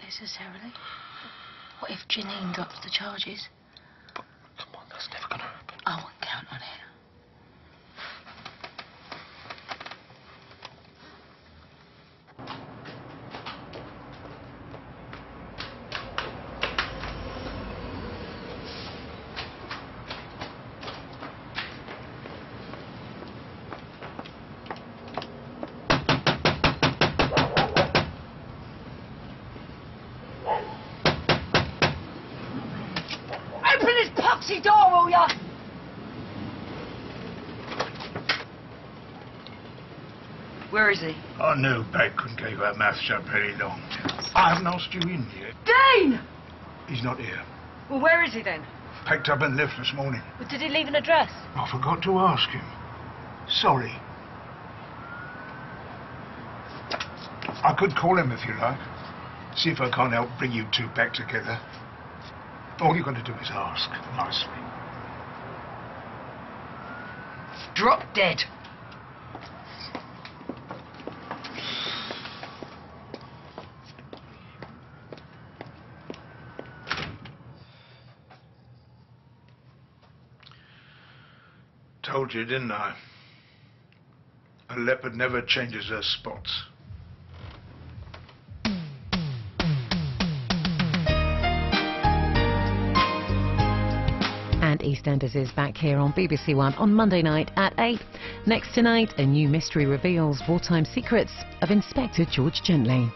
necessarily. What if Janine drops the charges? But, come on, that's never going to happen. I won't count on it. Open this poxy door, will ya? Where is he? I knew Peg couldn't keep her mouth shut very long. I haven't asked you in yet. Dean! He's not here. Well, where is he then? Packed up and left this morning. But did he leave an address? I forgot to ask him. Sorry. I could call him if you like. See if I can't help bring you two back together. All you've got to do is ask nicely. Drop dead. Told you, didn't I? A leopard never changes her spots. And EastEnders is back here on BBC One on Monday night at 8. Next tonight, a new mystery reveals wartime secrets of Inspector G.Gently.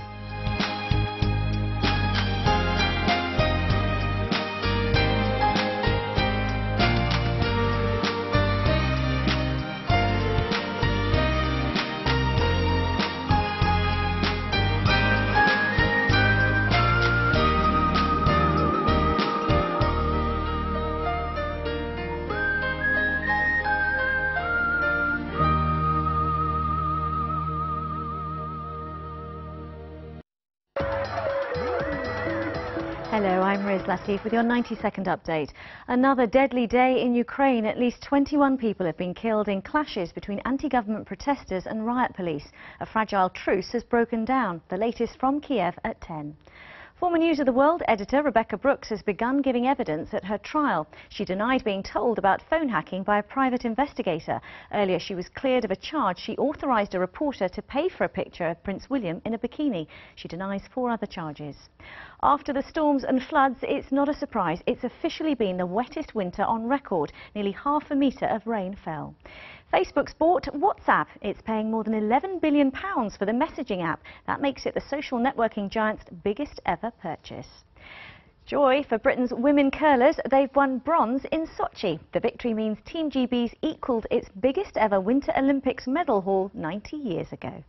Hello, I'm Riz Latif with your 90-second update. Another deadly day in Ukraine. At least 21 people have been killed in clashes between anti-government protesters and riot police. A fragile truce has broken down. The latest from Kiev at 10. Former News of the World editor Rebecca Brooks has begun giving evidence at her trial. She denied being told about phone hacking by a private investigator. Earlier, she was cleared of a charge. She authorised a reporter to pay for a picture of Prince William in a bikini. She denies 4 other charges. After the storms and floods, it's not a surprise. It's officially been the wettest winter on record. Nearly half a metre of rain fell. Facebook's bought WhatsApp. It's paying more than £11 billion for the messaging app. That makes it the social networking giant's biggest ever purchase. Joy for Britain's women curlers. They've won bronze in Sochi. The victory means Team GB's equalled its biggest ever Winter Olympics medal haul 90 years ago.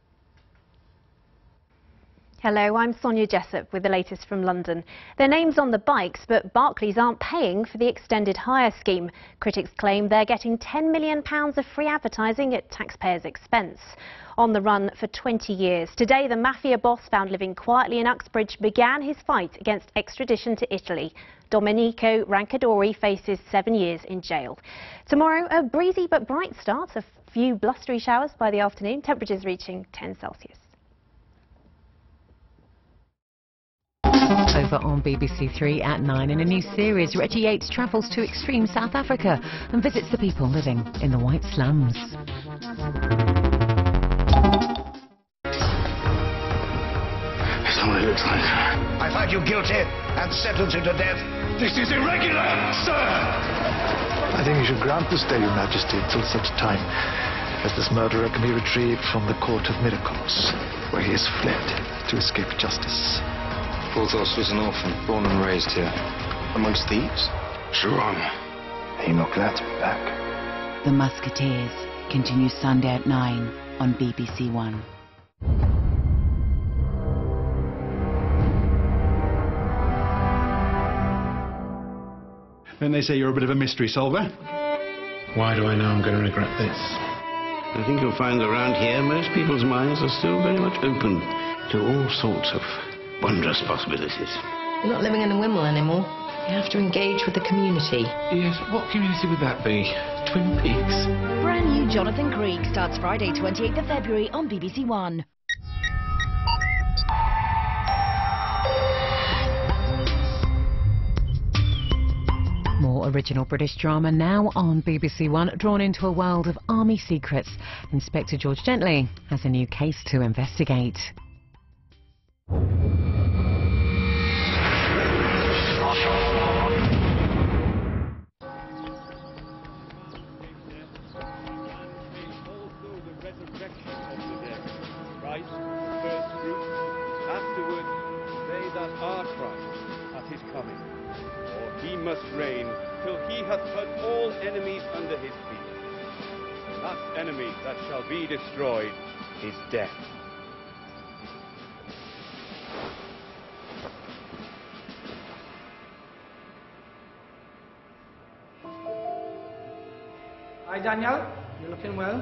Hello, I'm Sonia Jessup with the latest from London. Their name's on the bikes, but Barclays aren't paying for the extended hire scheme. Critics claim they're getting £10 million of free advertising at taxpayers' expense. On the run for 20 years, today the mafia boss found living quietly in Uxbridge began his fight against extradition to Italy. Domenico Rancadori faces 7 years in jail. Tomorrow, a breezy but bright start, a few blustery showers by the afternoon, temperatures reaching 10 Celsius. Over on BBC Three at 9, in a new series, Reggie Yates travels to extreme South Africa and visits the people living in the white slums. That's not what it looks like. I find you guilty and sentence you to death. This is irregular, sir! I think you should grant the stay, Your Majesty, until such time as this murderer can be retrieved from the Court of Miracles, where he has fled to escape justice. Porthos was an orphan, born and raised here. Amongst thieves? Sure. Are you not glad to be back? The Musketeers continues Sunday at 9 on BBC One. Then they say you're a bit of a mystery solver. Why do I know I'm going to regret this? I think you'll find that around here most people's minds are still very much open to all sorts of wondrous possibilities. You're not living in a wimble anymore. You have to engage with the community. Yes, what community would that be? Twin Peaks? Brand new Jonathan Creek starts Friday 28th of February on BBC One. Original British drama now on BBC One, drawn into a world of army secrets. Inspector G.Gently has a new case to investigate. Afterward, they that are Christ at his coming. For he must reign till he hath put all enemies under his feet. The last enemy that shall be destroyed is death. Hi, Daniel. You're looking well.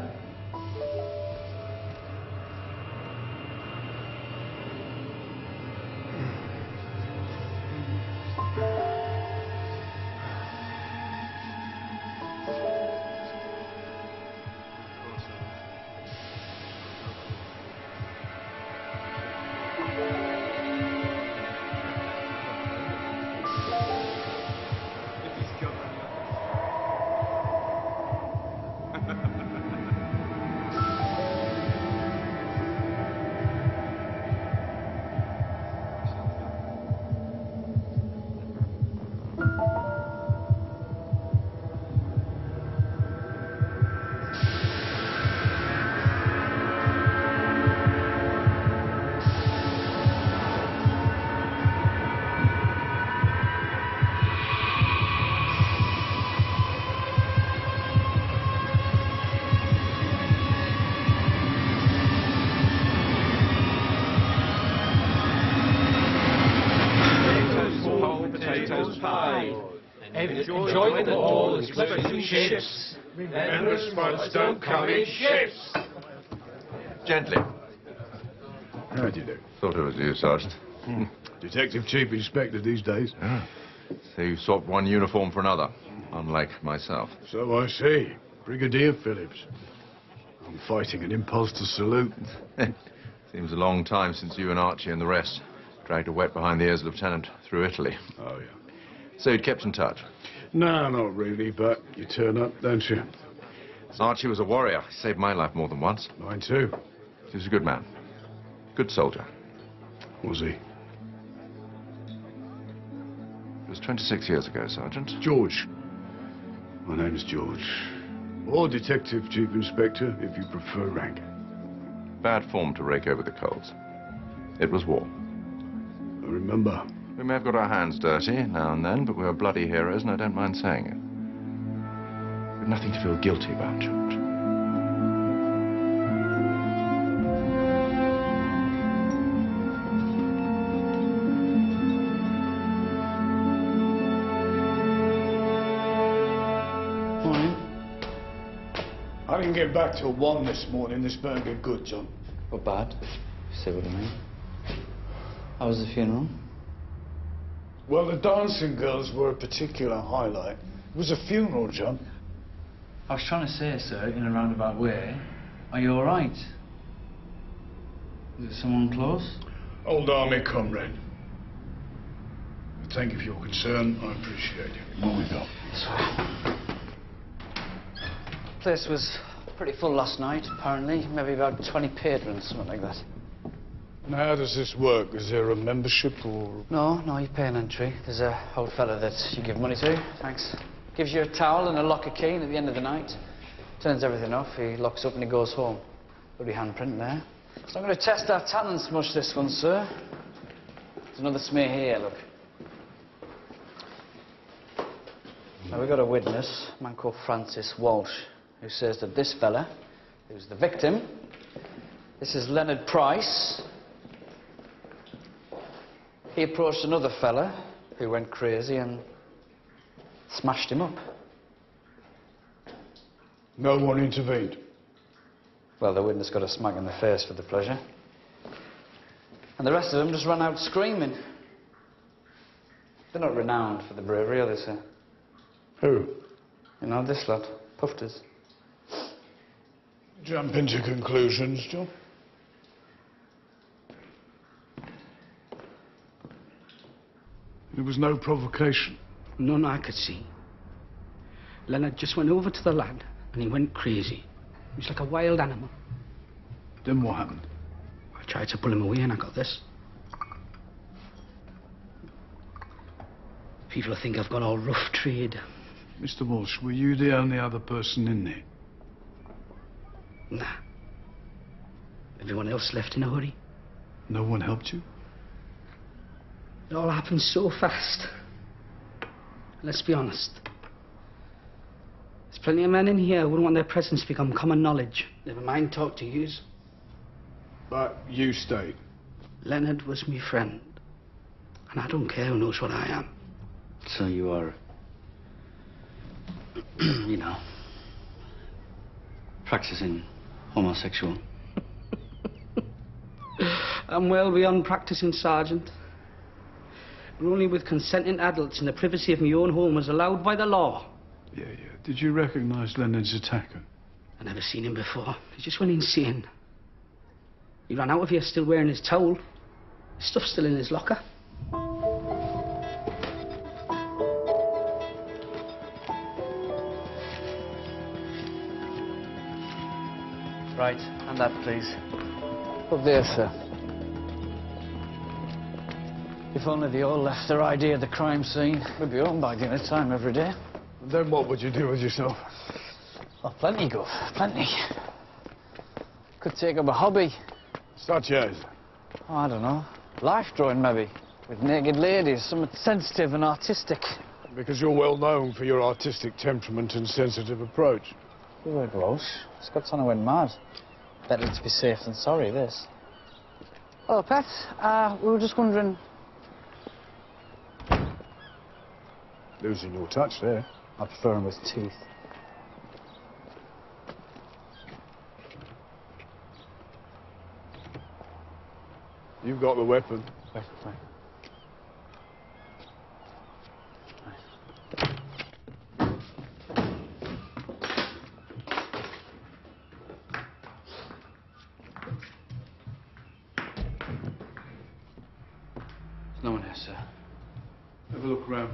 Enjoy the ball, especially ships. Remember, spuds don't come in ships. Gently. How do you do? Thought it was you, Sergeant. Detective Chief Inspector these days. Yeah. So you swapped one uniform for another, unlike myself. So I see. Brigadier Phillips. I'm fighting an impulse to salute. Seems a long time since you and Archie and the rest dragged a wet behind the ears lieutenant through Italy. Oh, yeah. So you'd kept in touch? No, not really, but you turn up, don't you? Archie was a warrior. He saved my life more than once. Mine too. He was a good man. Good soldier. Was he? It was 26 years ago, Sergeant. George. My name's George. Or Detective Chief Inspector, if you prefer rank. Bad form to rake over the coals. It was war. I remember. We may have got our hands dirty now and then, but we were bloody heroes, and I don't mind saying it. We've nothing to feel guilty about, George. Morning. I didn't get back till 1 this morning. This better get good, John. Not bad. See what I mean. How was the funeral? Well, the dancing girls were a particular highlight. It was a funeral, John. I was trying to say, sir, in a roundabout way, are you all right? Is it someone close? Old army comrade. Thank you for your concern. I appreciate it. On we go. The place was pretty full last night, apparently. Maybe about 20 patrons, something like that. Now, how does this work? Is there a membership or...? No, you pay an entry. There's a old fella that you give money to. Thanks. Gives you a towel and a locker key, and at the end of the night, turns everything off. He locks up and he goes home. Bloody handprint there. It's not going to test our talents much, this one, sir. There's another smear here, look. Now, we've got a witness, a man called Francis Walsh, who says that this fella, who's the victim, this is Leonard Price. He approached another fella who went crazy and smashed him up. No one intervened? Well, the witness got a smack in the face for the pleasure. And the rest of them just ran out screaming. They're not renowned for the bravery, are they, sir? Who? You know, this lot. Pufters. Jump into conclusions, John. There was no provocation. None I could see. Leonard just went over to the lad and he went crazy. He was like a wild animal. Then what happened? I tried to pull him away and I got this. People think I've got all rough trade. Mr. Walsh, were you the only other person in there? Nah. Everyone else left in a hurry. No one helped you? It all happened so fast. Let's be honest. There's plenty of men in here who wouldn't want their presence to become common knowledge. Never mind talk to yous. But you stayed. Leonard was my friend. And I don't care who knows what I am. So you are, you know, practicing homosexual. I'm well beyond practicing, Sergeant. But only with consenting adults in the privacy of my own home as allowed by the law. Yeah. Did you recognize Leonard's attacker? I never seen him before. He just went insane. He ran out of here still wearing his towel. His stuff's still in his locker. Right, and that, please. Up there, sir. If only they all left their ID at the crime scene, we'd be home by dinner time every day. Then what would you do with yourself? Oh, plenty, Gov, plenty. Could take up a hobby. Such as? Oh, I don't know. Life drawing, maybe. With naked ladies, something sensitive and artistic. Because you're well known for your artistic temperament and sensitive approach. You were gross. Scott's on a went mad. Better to be safe than sorry, this. Oh, Pat, we were just wondering... Losing your touch there. I prefer him with teeth. You've got the weapon. Right. There's no one here, sir. Have a look around.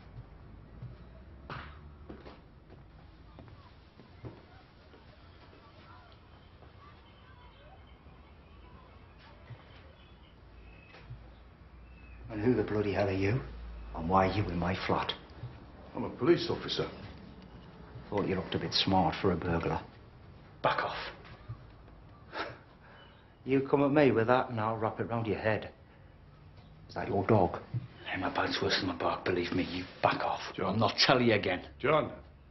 And who the bloody hell are you? And why are you in my flat? I'm a police officer. Thought you looked a bit smart for a burglar. Back off. You come at me with that and I'll wrap it round your head. Is that your dog? Hey, my bite's worse than my bark, believe me. You back off. John. I'll not tell you again. John.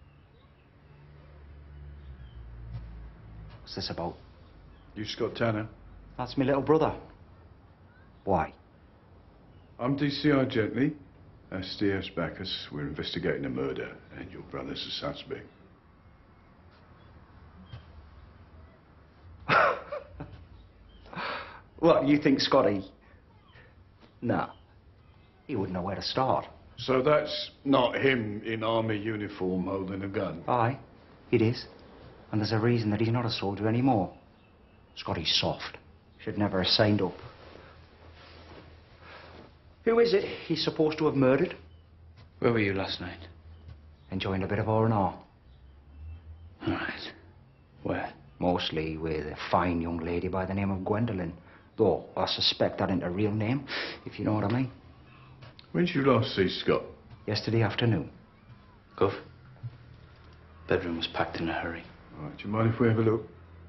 What's this about? You Scott Tanner? That's my little brother. Why? I'm G.Gently. SDS Bacchus. We're investigating a murder, and your brother's a suspect. What, you think Scotty... No. He wouldn't know where to start. So that's not him in army uniform holding a gun? Aye, it is. And there's a reason that he's not a soldier anymore. Scotty's soft. Should never have signed up. Who is it he's supposed to have murdered? Where were you last night? Enjoying a bit of R&R. All right. Where? Mostly with a fine young lady by the name of Gwendolyn. Though I suspect that ain't a real name, if you know what I mean. When did you last see Scott? Yesterday afternoon. Gov. Bedroom was packed in a hurry. All right, do you mind if we have a look?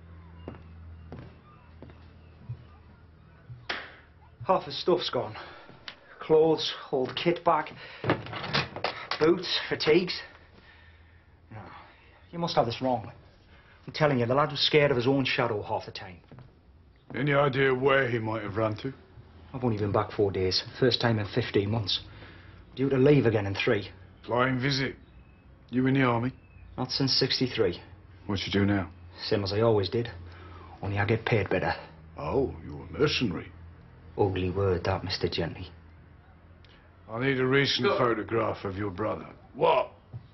Half his stuff's gone. Clothes, old kit back, boots, fatigues. No, you must have this wrong. I'm telling you, the lad was scared of his own shadow half the time. Any idea where he might have run to? I've only been back 4 days. First time in 15 months. Due to leave again in 3. Flying visit. You in the army? Not since 63. What you do now? Same as I always did. Only I get paid better. Oh, you're a mercenary. Ugly word, that, Mr. Gently. I need a recent photograph of your brother. What?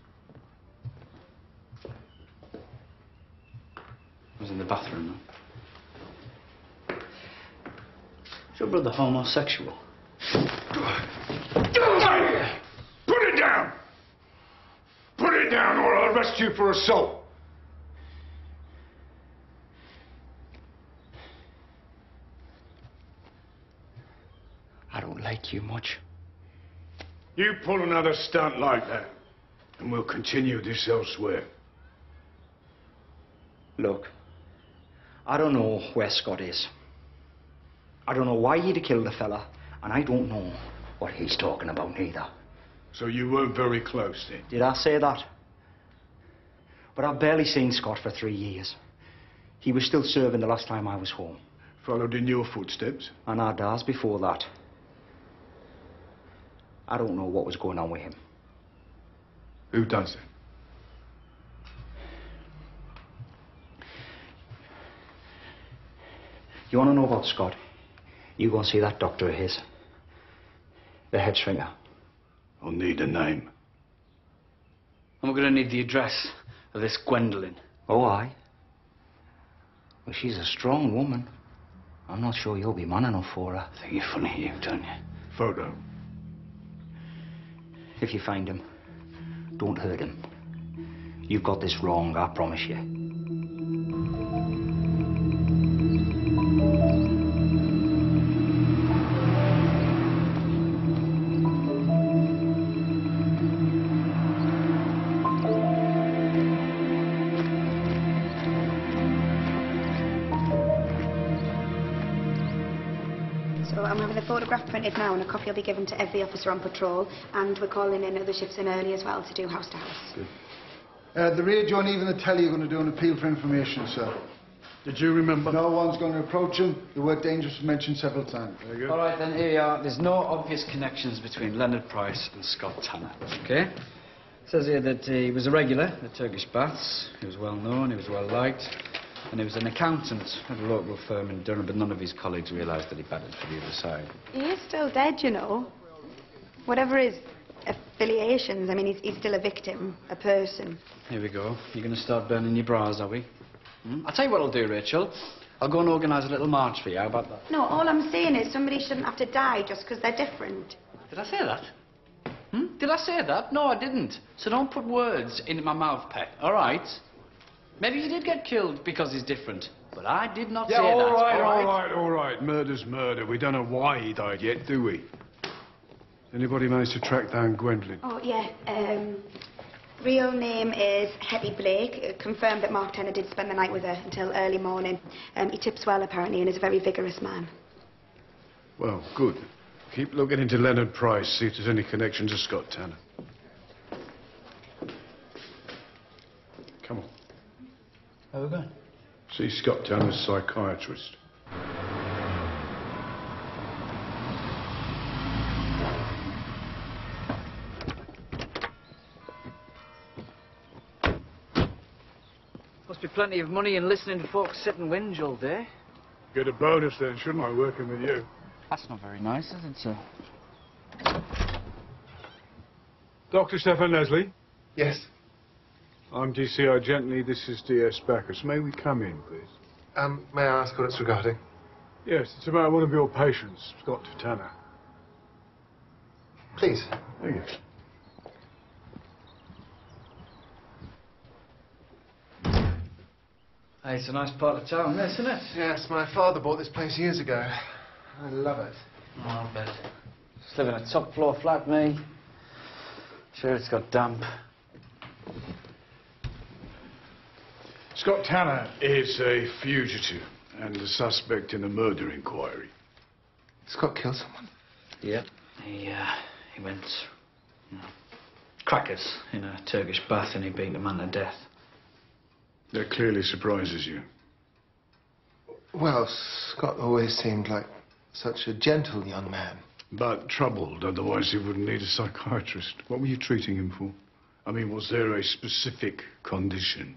I was in the bathroom. Is your brother homosexual? Put it down! Put it down or I'll arrest you for assault. I don't like you much. You pull another stunt like that, and we'll continue this elsewhere. Look, I don't know where Scott is. I don't know why he'd have killed the fella, and I don't know what he's talking about neither. So you weren't very close then? Did I say that? But I've barely seen Scott for 3 years. He was still serving the last time I was home. Followed in your footsteps? And our days before that. I don't know what was going on with him. Who does it? You want to know about Scott? You go and see that doctor of his. The head shrinker. I'll need a name. And we're going to need the address of this Gwendolyn. Oh, aye? Well, she's a strong woman. I'm not sure you'll be man enough for her. I think you're funny, you, don't you? Photo. If you find him, don't hurt him. You've got this wrong, I promise you. So I'm having a photograph printed now and a copy will be given to every officer on patrol, and we're calling in other shifts in early as well to do house to house. Good. The radio and even the telly are going to do an appeal for information, sir. Did you remember? No one's going to approach him. The word dangerous was mentioned several times. Very good. All right, then, here you are. There's no obvious connections between Leonard Price and Scott Tanner, OK? It says here that he was a regular at the Turkish baths. He was well known, he was well liked, and he was an accountant at a local firm in Durham, but none of his colleagues realised that he batted for the other side. He is still dead, you know. Whatever his affiliations, I mean, he's still a victim, a person. Here we go. You're going to start burning your bras, are we? I'll tell you what I'll do, Rachel. I'll go and organise a little march for you. How about that? No, all I'm saying is somebody shouldn't have to die just because they're different. Did I say that? Did I say that? No, I didn't. So don't put words in my mouth, Pet. All right? Maybe he did get killed because he's different. But I did not say that. All right. Murder's murder. We don't know why he died yet, do we? Anybody managed to track down Gwendolyn? Oh, yeah. Real name is Hetty Blake. Confirmed that Mark Tanner did spend the night with her until early morning. He tips well, apparently, and is a very vigorous man. Well, good. Keep looking into Leonard Price, see if there's any connection to Scott Tanner. Come on. Where are we going? See Scott Tanner's psychiatrist. Must be plenty of money in listening to folks sit and whinge all day. Get a bonus then, shouldn't I, working with you? That's not very nice, is it, sir? Dr. Stefan Leslie? Yes? I'm G.Gently, this is DS Bacchus. May we come in, please? May I ask what it's regarding? Yes, it's about one of your patients, Scott Tanner. Please. Thank you. Hey, it's a nice part of town, isn't it? Yes, my father bought this place years ago. I love it. Oh, I bet. Just live in a top floor flat, me. Sure, it's got damp. Scott Tanner is a fugitive and a suspect in a murder inquiry. Scott killed someone? Yep. He went, crackers in a Turkish bath and he beat a man to death. That clearly surprises you. Well, Scott always seemed like such a gentle young man. But troubled, otherwise he wouldn't need a psychiatrist. What were you treating him for? I mean, was there a specific condition?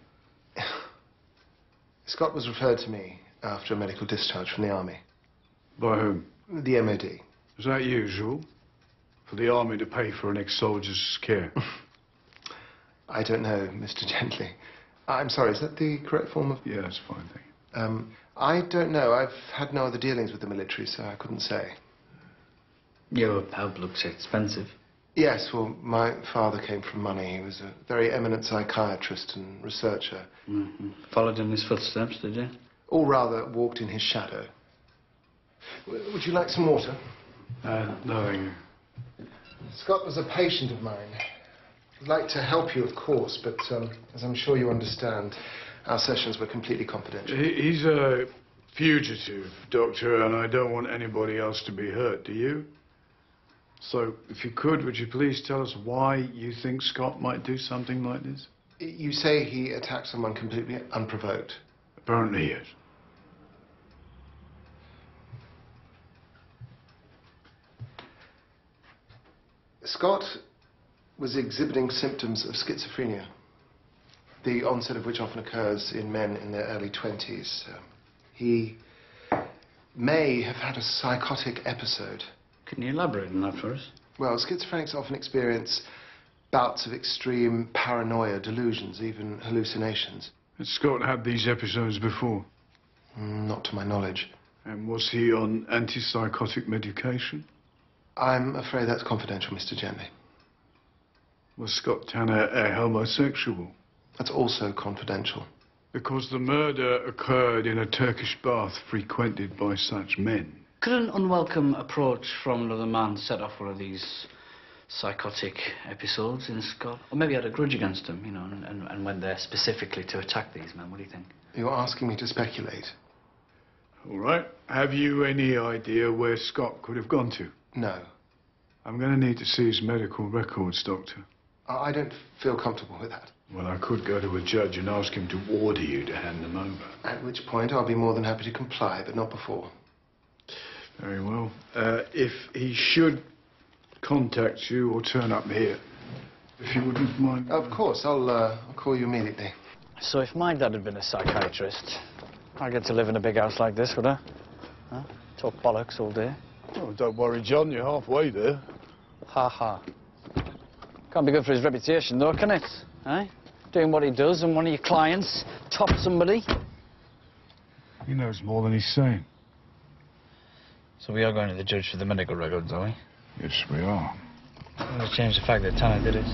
Scott was referred to me after a medical discharge from the army. By whom? The MOD. Is that usual? For the army to pay for an ex-soldier's care? I don't know, Mr. Gently. I'm sorry, is that the correct form of... Yeah, that's fine, thank you. I don't know. I've had no other dealings with the military, so I couldn't say. Your help looks expensive. Yes, well, my father came from money. He was a very eminent psychiatrist and researcher. Mm-hmm. Followed in his footsteps, did you? Or rather, walked in his shadow. Would you like some water? No, thank you. Scott was a patient of mine. I'd like to help you, of course, but as I'm sure you understand, our sessions were completely confidential. He's a fugitive, Doctor, and I don't want anybody else to be hurt, do you? So, if you could, would you please tell us why you think Scott might do something like this? You say he attacked someone completely unprovoked. Apparently, yes. Scott was exhibiting symptoms of schizophrenia, the onset of which often occurs in men in their early 20s. He may have had a psychotic episode. Can you elaborate on that for us? Well, schizophrenics often experience bouts of extreme paranoia, delusions, even hallucinations. Has Scott had these episodes before? Not to my knowledge. And was he on antipsychotic medication? I'm afraid that's confidential, Mr. Gently. Was Scott Tanner a homosexual? That's also confidential. Because the murder occurred in a Turkish bath frequented by such men. Could an unwelcome approach from another man set off one of these psychotic episodes in Scott? Or maybe had a grudge against him, you know, and went there specifically to attack these men. What do you think? You're asking me to speculate. All right. Have you any idea where Scott could have gone to? No. I'm going to need to see his medical records, Doctor. I don't feel comfortable with that. Well, I could go to a judge and ask him to order you to hand them over. At which point I'll be more than happy to comply, but not before. Very well. If he should contact you or turn up here, if you wouldn't mind... Of course, I'll call you immediately. So if my dad had been a psychiatrist, I'd get to live in a big house like this, would I? Huh? Talk bollocks all day. Oh, don't worry, John, you're halfway there. Ha ha. Can't be good for his reputation, though, can it? Eh? Doing what he does and one of your clients tops somebody. He knows more than he's saying. So we are going to the judge for the medical records, are we? Yes, we are. I'm going to change the fact that Tanner did it.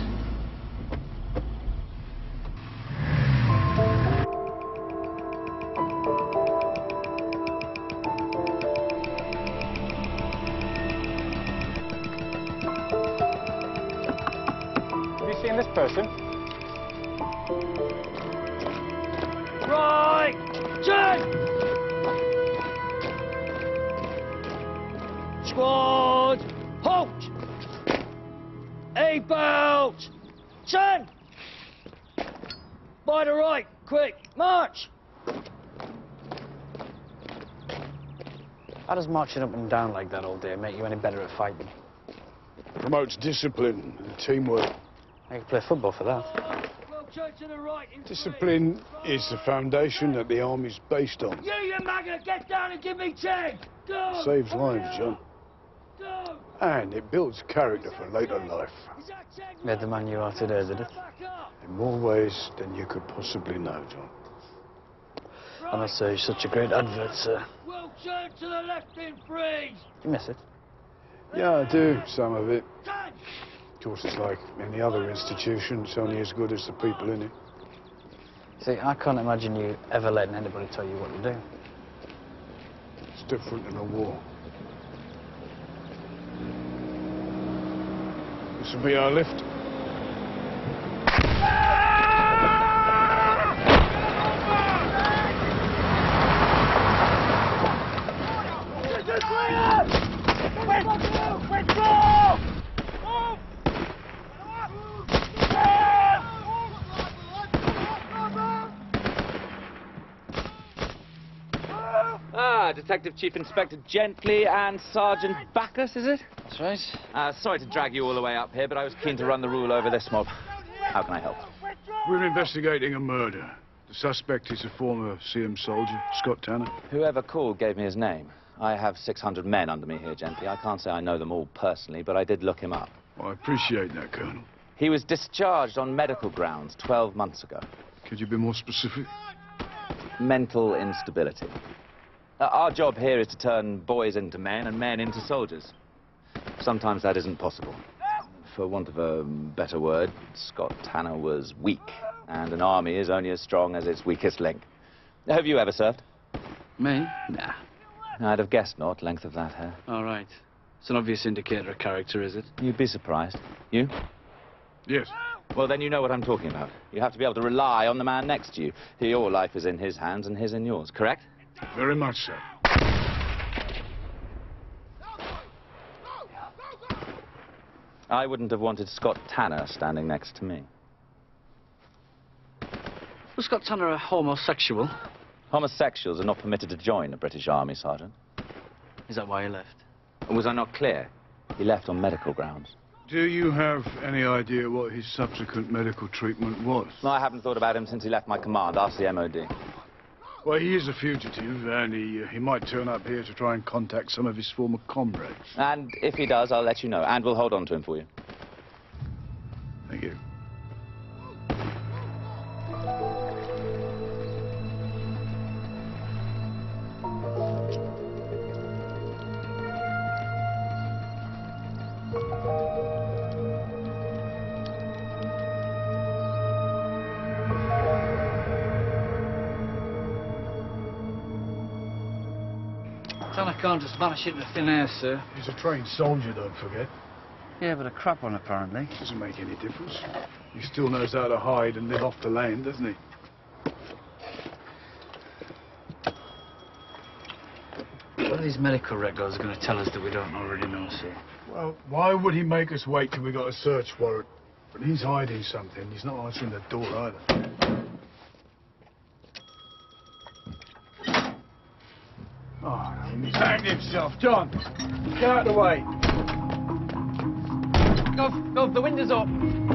Seeing this person? Right! Turn! Squad! Halt! A belt! Turn! By the right! Quick! March! How does marching up and down like that all day make you any better at fighting? Promotes discipline and teamwork. I could play football for that. Well, turn to the right. Discipline is the foundation that the army's based on. You maggot! Get down and give me 10! Go! Saves lives, John. Go! And it builds character for later life. Made the man you are today, did it? In more ways than you could possibly know, John. I must say, you're such a great advert, sir. Well, turn to the left in freeze! You miss it? Yeah, I do, some of it. Of course, it's like any other institution. It's only as good as the people in it. See, I can't imagine you ever letting anybody tell you what to do. It's different in a war. This will be our lift. Detective Chief Inspector Gently and Sergeant Backus, is it? That's right. Sorry to drag you all the way up here, but I was keen to run the rule over this mob. How can I help? We're investigating a murder. The suspect is a former CM soldier, Scott Tanner. Whoever called gave me his name. I have 600 men under me here, Gently. I can't say I know them all personally, but I did look him up. Well, I appreciate that, Colonel. He was discharged on medical grounds 12 months ago. Could you be more specific? Mental instability. Our job here is to turn boys into men and men into soldiers. Sometimes that isn't possible. For want of a better word, Scott Tanner was weak, and an army is only as strong as its weakest link. Have you ever served? Me? Nah. I'd have guessed not, length of that hair. All right. It's an obvious indicator of character, is it? You'd be surprised. You? Yes. Well, then you know what I'm talking about. You have to be able to rely on the man next to you. Your life is in his hands and his in yours, correct? Very much so. I wouldn't have wanted Scott Tanner standing next to me. Was Scott Tanner a homosexual? Homosexuals are not permitted to join the British Army, Sergeant. Is that why he left? Was I not clear? He left on medical grounds. Do you have any idea what his subsequent medical treatment was? No, I haven't thought about him since he left my command. Ask the MOD. Well, he is a fugitive, and he might turn up here to try and contact some of his former comrades. And if he does, I'll let you know, and we'll hold on to him for you. Thank you. Tanner can't just vanish into thin air, sir. He's a trained soldier, don't forget. Yeah, but a crap one, apparently. Doesn't make any difference. He still knows how to hide and live off the land, doesn't he? What are these medical records going to tell us that we don't already know, sir? Well, why would he make us wait till we got a search warrant? But he's hiding something. He's not answering the door either. Oh, he's hanged himself. John, get out of the way. Gov, the window's up.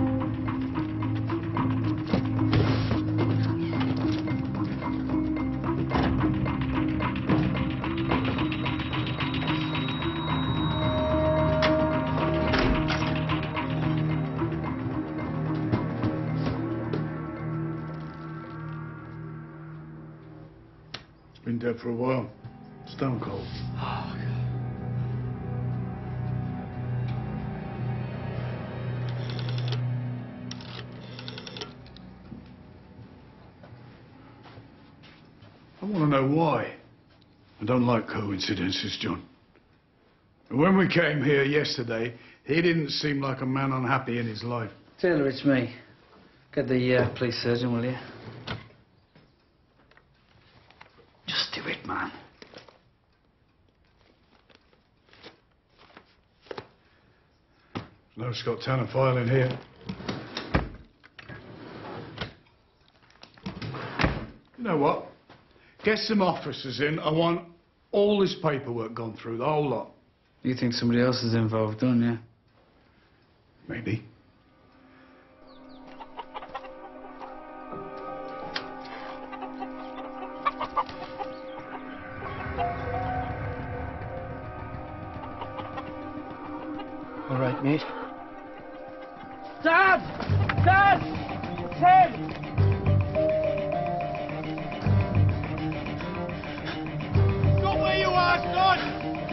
Been dead for a while. Stone cold. Oh, I want to know why. I don't like coincidences, John. And when we came here yesterday, he didn't seem like a man unhappy in his life. Taylor, it's me. Get the police surgeon, will you? Just do it, man. No Scott Tanner file in here. You know what? Get some officers in. I want all this paperwork gone through, the whole lot. You think somebody else is involved, don't you? Maybe. All right, mate. Dad! Dad! Tim! Stop where you are, son!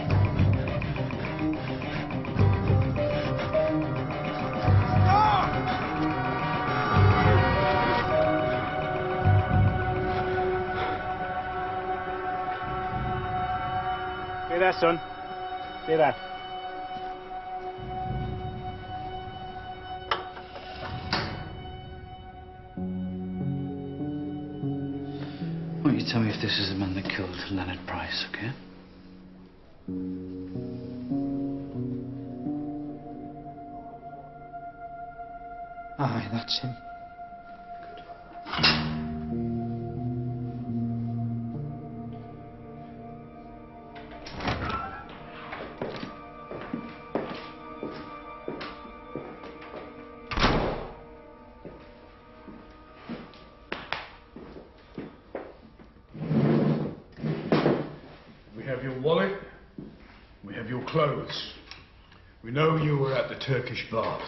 Stay there, son. Stay there. Why don't you tell me if this is the man that killed Leonard Price, okay? Aye, that's him. We have your wallet. We have your clothes. We know you were at the Turkish bath.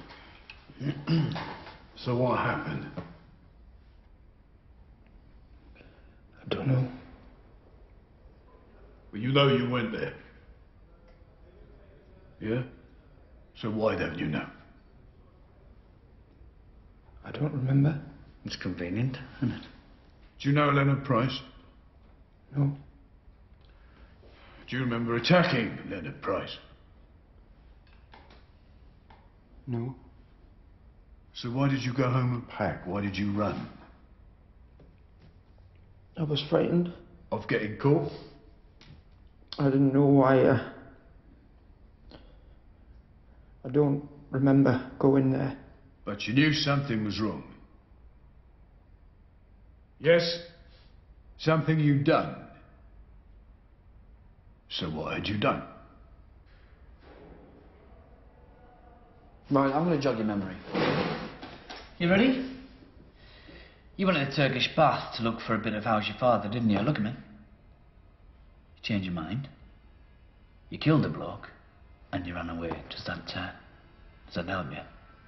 So what happened? I don't know. Well, you know you went there. Yeah? So why don't you know? don't remember. It's convenient, isn't it? Do you know Leonard Price? No. Do you remember attacking Leonard Price? No. So why did you go home and pack? Why did you run? I was frightened. Of getting caught? I didn't know why. I don't remember going there. But you knew something was wrong. Yes? Something you'd done. So what had you done? Right, I'm going to jog your memory. You ready? You went to the Turkish bath to look for a bit of how's your father, didn't you? Look at me. You changed your mind. You killed the bloke, and you ran away. Does that help you?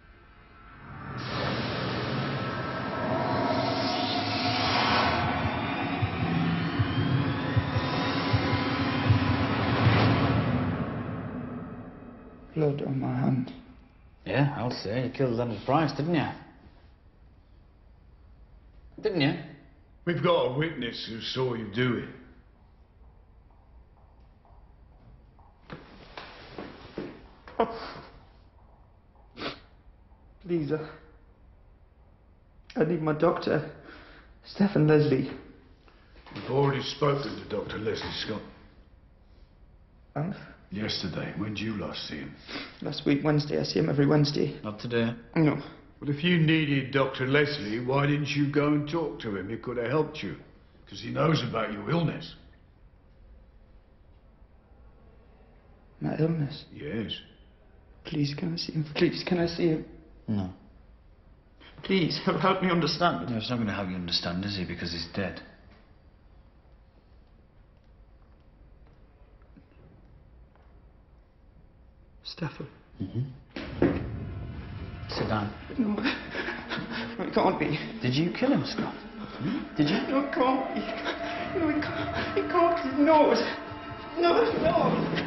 Blood on my hand. Yeah, I'll say. You killed Leonard Price, didn't you? Didn't you? We've got a witness who saw you do it. Please, I need my doctor. Stephen Leslie. We've already spoken to Dr. Leslie Scott. And? Yesterday. When did you last see him? Last week, Wednesday. I see him every Wednesday. Not today. No. But if you needed Dr. Leslie, why didn't you go and talk to him? He could have helped you. Because he knows about your illness. My illness? Yes. Please, can I see him? Please, can I see him? No. Please, help me understand. No, it's not going to help you understand, is he? Because he's dead. Stephen. Mm-hmm. Sit down. No, it can't be. Did you kill him, Scott? Did you? No, it can't be. No, it can't. It can't. No. No.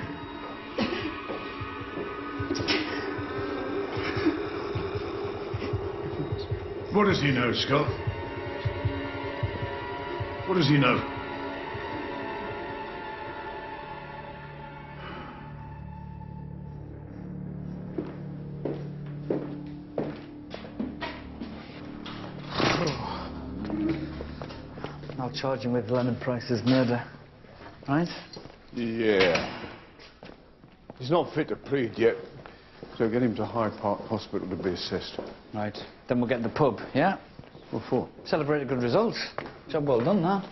What does he know, Scott? What does he know? I'll charge him with Leonard Price's murder. Right? Yeah. He's not fit to plead yet, so get him to Hyde Park Hospital to be assessed. Right. Then we'll get the pub, yeah? What for? Celebrate a good result. Job well done, that.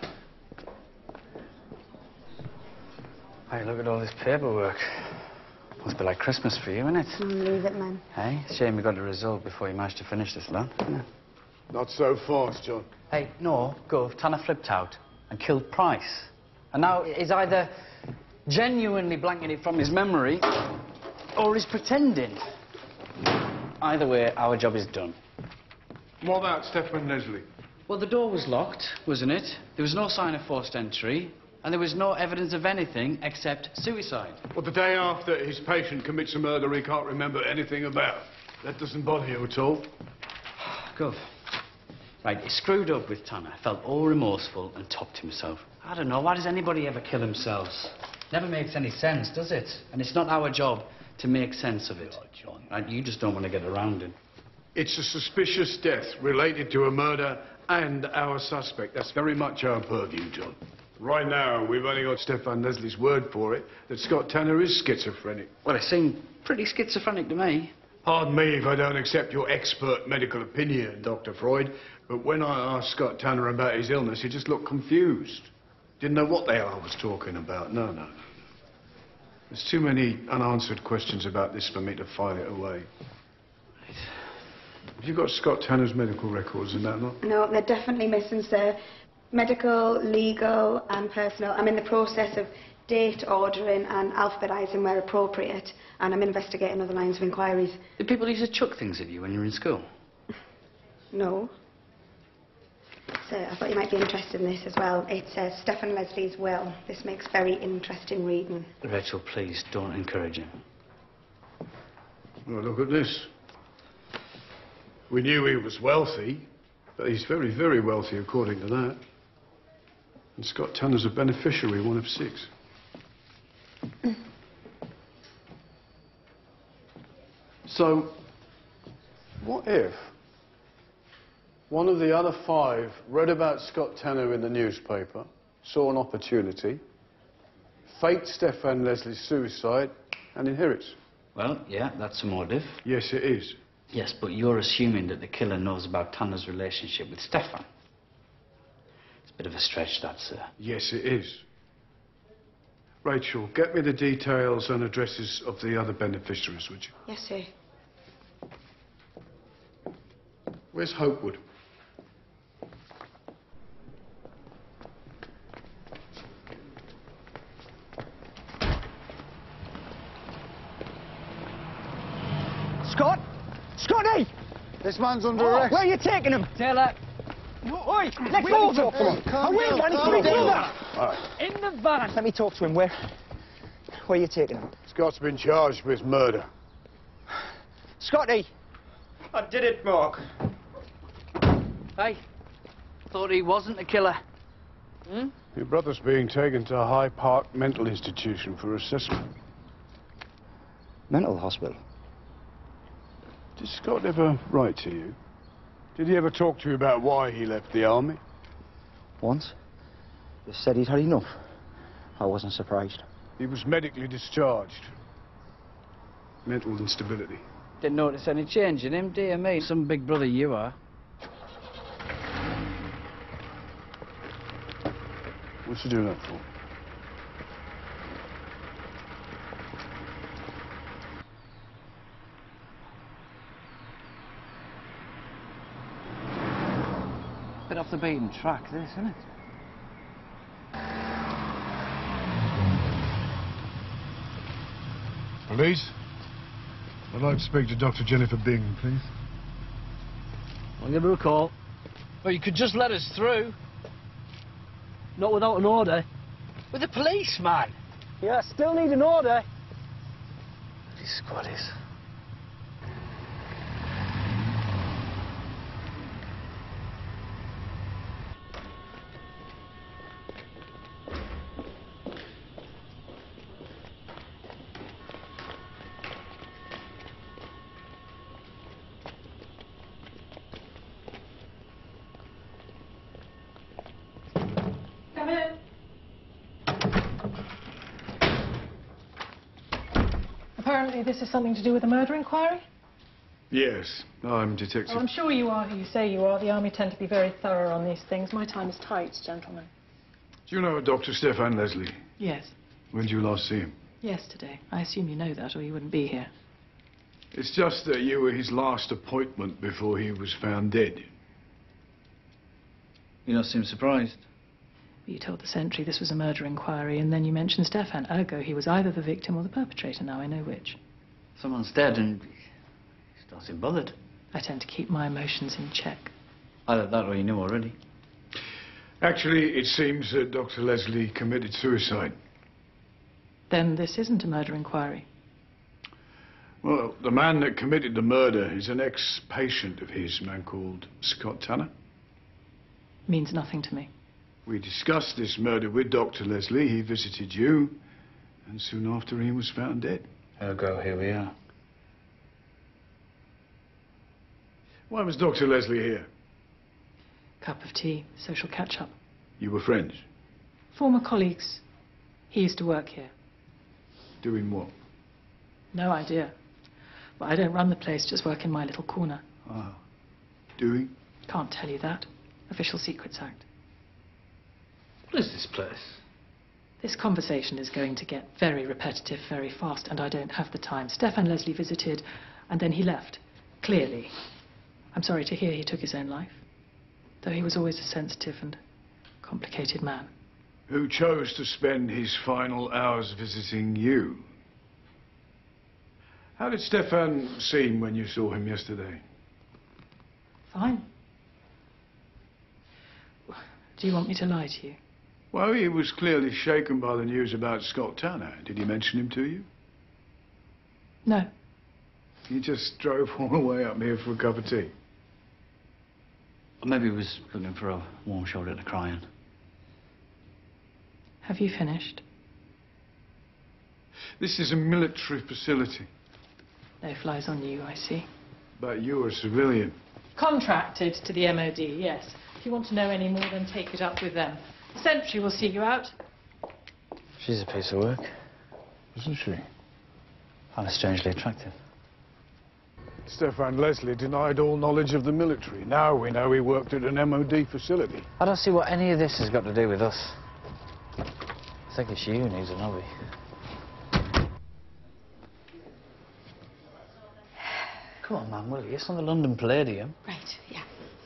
Hey, look at all this paperwork. Must be like Christmas for you, innit? Leave it, man. Hey, shame we got a result before you managed to finish this, lad. Not so fast, John. Hey, no, Gov, Tanner flipped out and killed Price. And now he's either genuinely blanking it from his memory or he's pretending. Either way, our job is done. What about Stephen Leslie? Well, the door was locked, wasn't it? There was no sign of forced entry, and there was no evidence of anything except suicide. Well, the day after his patient commits a murder he can't remember anything about. That doesn't bother you at all? Gov. Right, he screwed up with Tanner, felt all remorseful and topped himself. I don't know, why does anybody ever kill themselves? Never makes any sense, does it? And it's not our job to make sense of it. John. Right, you just don't want to get around it. It's a suspicious death related to a murder and our suspect. That's very much our purview, John. Right now, we've only got Stefan Leslie's word for it that Scott Tanner is schizophrenic. Well, it seemed pretty schizophrenic to me. Pardon me if I don't accept your expert medical opinion, Dr. Freud, but when I asked Scott Tanner about his illness, he just looked confused. Didn't know what the hell I was talking about. No. There's too many unanswered questions about this for me to file it away. Right. Have you got Scott Tanner's medical records and that lot? No, they're definitely missing, sir. Medical, legal and personal. I'm in the process of date ordering and alphabetising where appropriate, and I'm investigating other lines of inquiries. Did people used to chuck things at you when you were in school? No. Sir, I thought you might be interested in this as well. It's Stephen Leslie's will. This makes very interesting reading. Rachel, please, don't encourage him. Well, look at this. We knew he was wealthy, but he's very, very wealthy according to that. And Scott Tanner's a beneficiary, one of 6. So, what if one of the other 5 read about Scott Tanner in the newspaper, saw an opportunity, faked Stefan Leslie's suicide, and inherits? Well, yeah, that's a motive. Yes, it is. Yes, but you're assuming that the killer knows about Tanner's relationship with Stefan. It's a bit of a stretch, that, sir. Yes, it is. Rachel, get me the details and addresses of the other beneficiaries, would you? Yes, sir. Where's Hopewood? Scott? Scotty! This man's under arrest. Where are you taking him? Taylor. Oi, let's go! Away, man, he's going to do that! All right. In the van. Let me talk to him. Where are you taking him? Scott's been charged with murder. Scotty! I did it, Mark. Hey, thought he wasn't a killer. Your brother's being taken to a High Park mental institution for assessment. Mental hospital? Did Scott ever write to you? Did he ever talk to you about why he left the army? Once. Just said he'd had enough. I wasn't surprised. He was medically discharged. Mental instability. Didn't notice any change in him, dear me. Some big brother you are. What's he doing that for? Bit off the beaten track, this, isn't it? Police? I'd like to speak to Dr. Jennifer Bingham, please. I'll give her a call. Well, you could just let us through. Not without an order. With a policeman. Yeah, still need an order. These squaddies. Come in. Apparently this is something to do with a murder inquiry? Yes, I'm detective. Well, I'm sure you are who you say you are. The Army tend to be very thorough on these things. My time is tight, gentlemen. Do you know Dr. Stefan Leslie? Yes. When did you last see him? Yesterday. I assume you know that or you wouldn't be here. It's just that you were his last appointment before he was found dead. You don't seem surprised. You told the sentry this was a murder inquiry and then you mentioned Stefan. Ergo, he was either the victim or the perpetrator. Now I know which. Someone's dead and he still seem bothered. I tend to keep my emotions in check. Either that or you knew already. Actually, it seems that Dr. Leslie committed suicide. Then this isn't a murder inquiry. Well, the man that committed the murder is an ex-patient of his, a man called Scott Tanner. Means nothing to me. We discussed this murder with Dr. Leslie. He visited you, and soon after he was found dead. Ergo, here we are. Why was Dr. Leslie here? Cup of tea, social catch-up. You were friends? Former colleagues. He used to work here. Doing what? No idea. But I don't run the place, just work in my little corner. Ah. Doing? Can't tell you that. Official Secrets Act. What is this place? This conversation is going to get very repetitive very fast, and I don't have the time. Stefan Leslie visited, and then he left. Clearly. I'm sorry to hear he took his own life, though he was always a sensitive and complicated man. Who chose to spend his final hours visiting you? How did Stefan seem when you saw him yesterday? Fine. Do you want me to lie to you? Well, he was clearly shaken by the news about Scott Tanner. Did he mention him to you? No. He just drove all the way up here for a cup of tea. Or maybe he was looking for a warm shoulder to cry on. Have you finished? This is a military facility. No flies on you, I see. But you're a civilian. Contracted to the MOD, yes. If you want to know any more, then take it up with them. The sentry will see you out. She's a piece of work. Isn't she? And strangely attractive. Stefan Leslie denied all knowledge of the military. Now we know he worked at an MOD facility. I don't see what any of this has got to do with us. I think it's you who needs an hobby. Come on, man, will you? It's on the London Palladium. Right, yeah.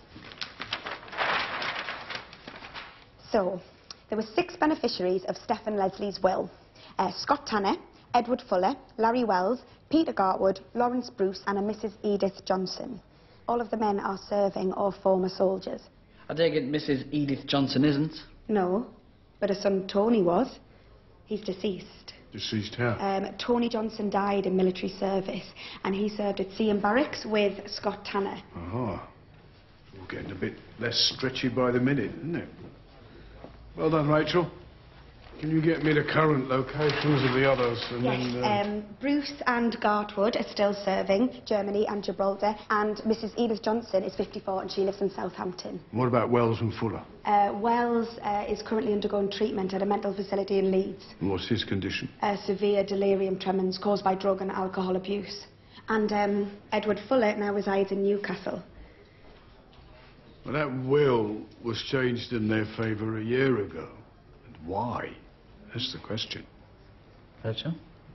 So, there were 6 beneficiaries of Stephen Leslie's will. Scott Tanner, Edward Fuller, Larry Wells, Peter Gartwood, Lawrence Bruce and a Mrs. Edith Johnson. All of the men are serving or former soldiers. I take it Mrs. Edith Johnson isn't? No, but her son Tony was. He's deceased. Deceased how? Tony Johnson died in military service and he served at Seaham Barracks with Scott Tanner. Aha. It's all getting a bit less stretchy by the minute, isn't it? Well done, Rachel. Can you get me the current locations of the others? And Yes, then, Bruce and Gartwood are still serving, Germany and Gibraltar, and Mrs. Edith Johnson is 54 and she lives in Southampton. What about Wells and Fuller? Wells is currently undergoing treatment at a mental facility in Leeds. And what's his condition? Severe delirium tremens caused by drug and alcohol abuse. And Edward Fuller now resides in Newcastle. Well, that will was changed in their favour a year ago. And why? That's the question. Rachel?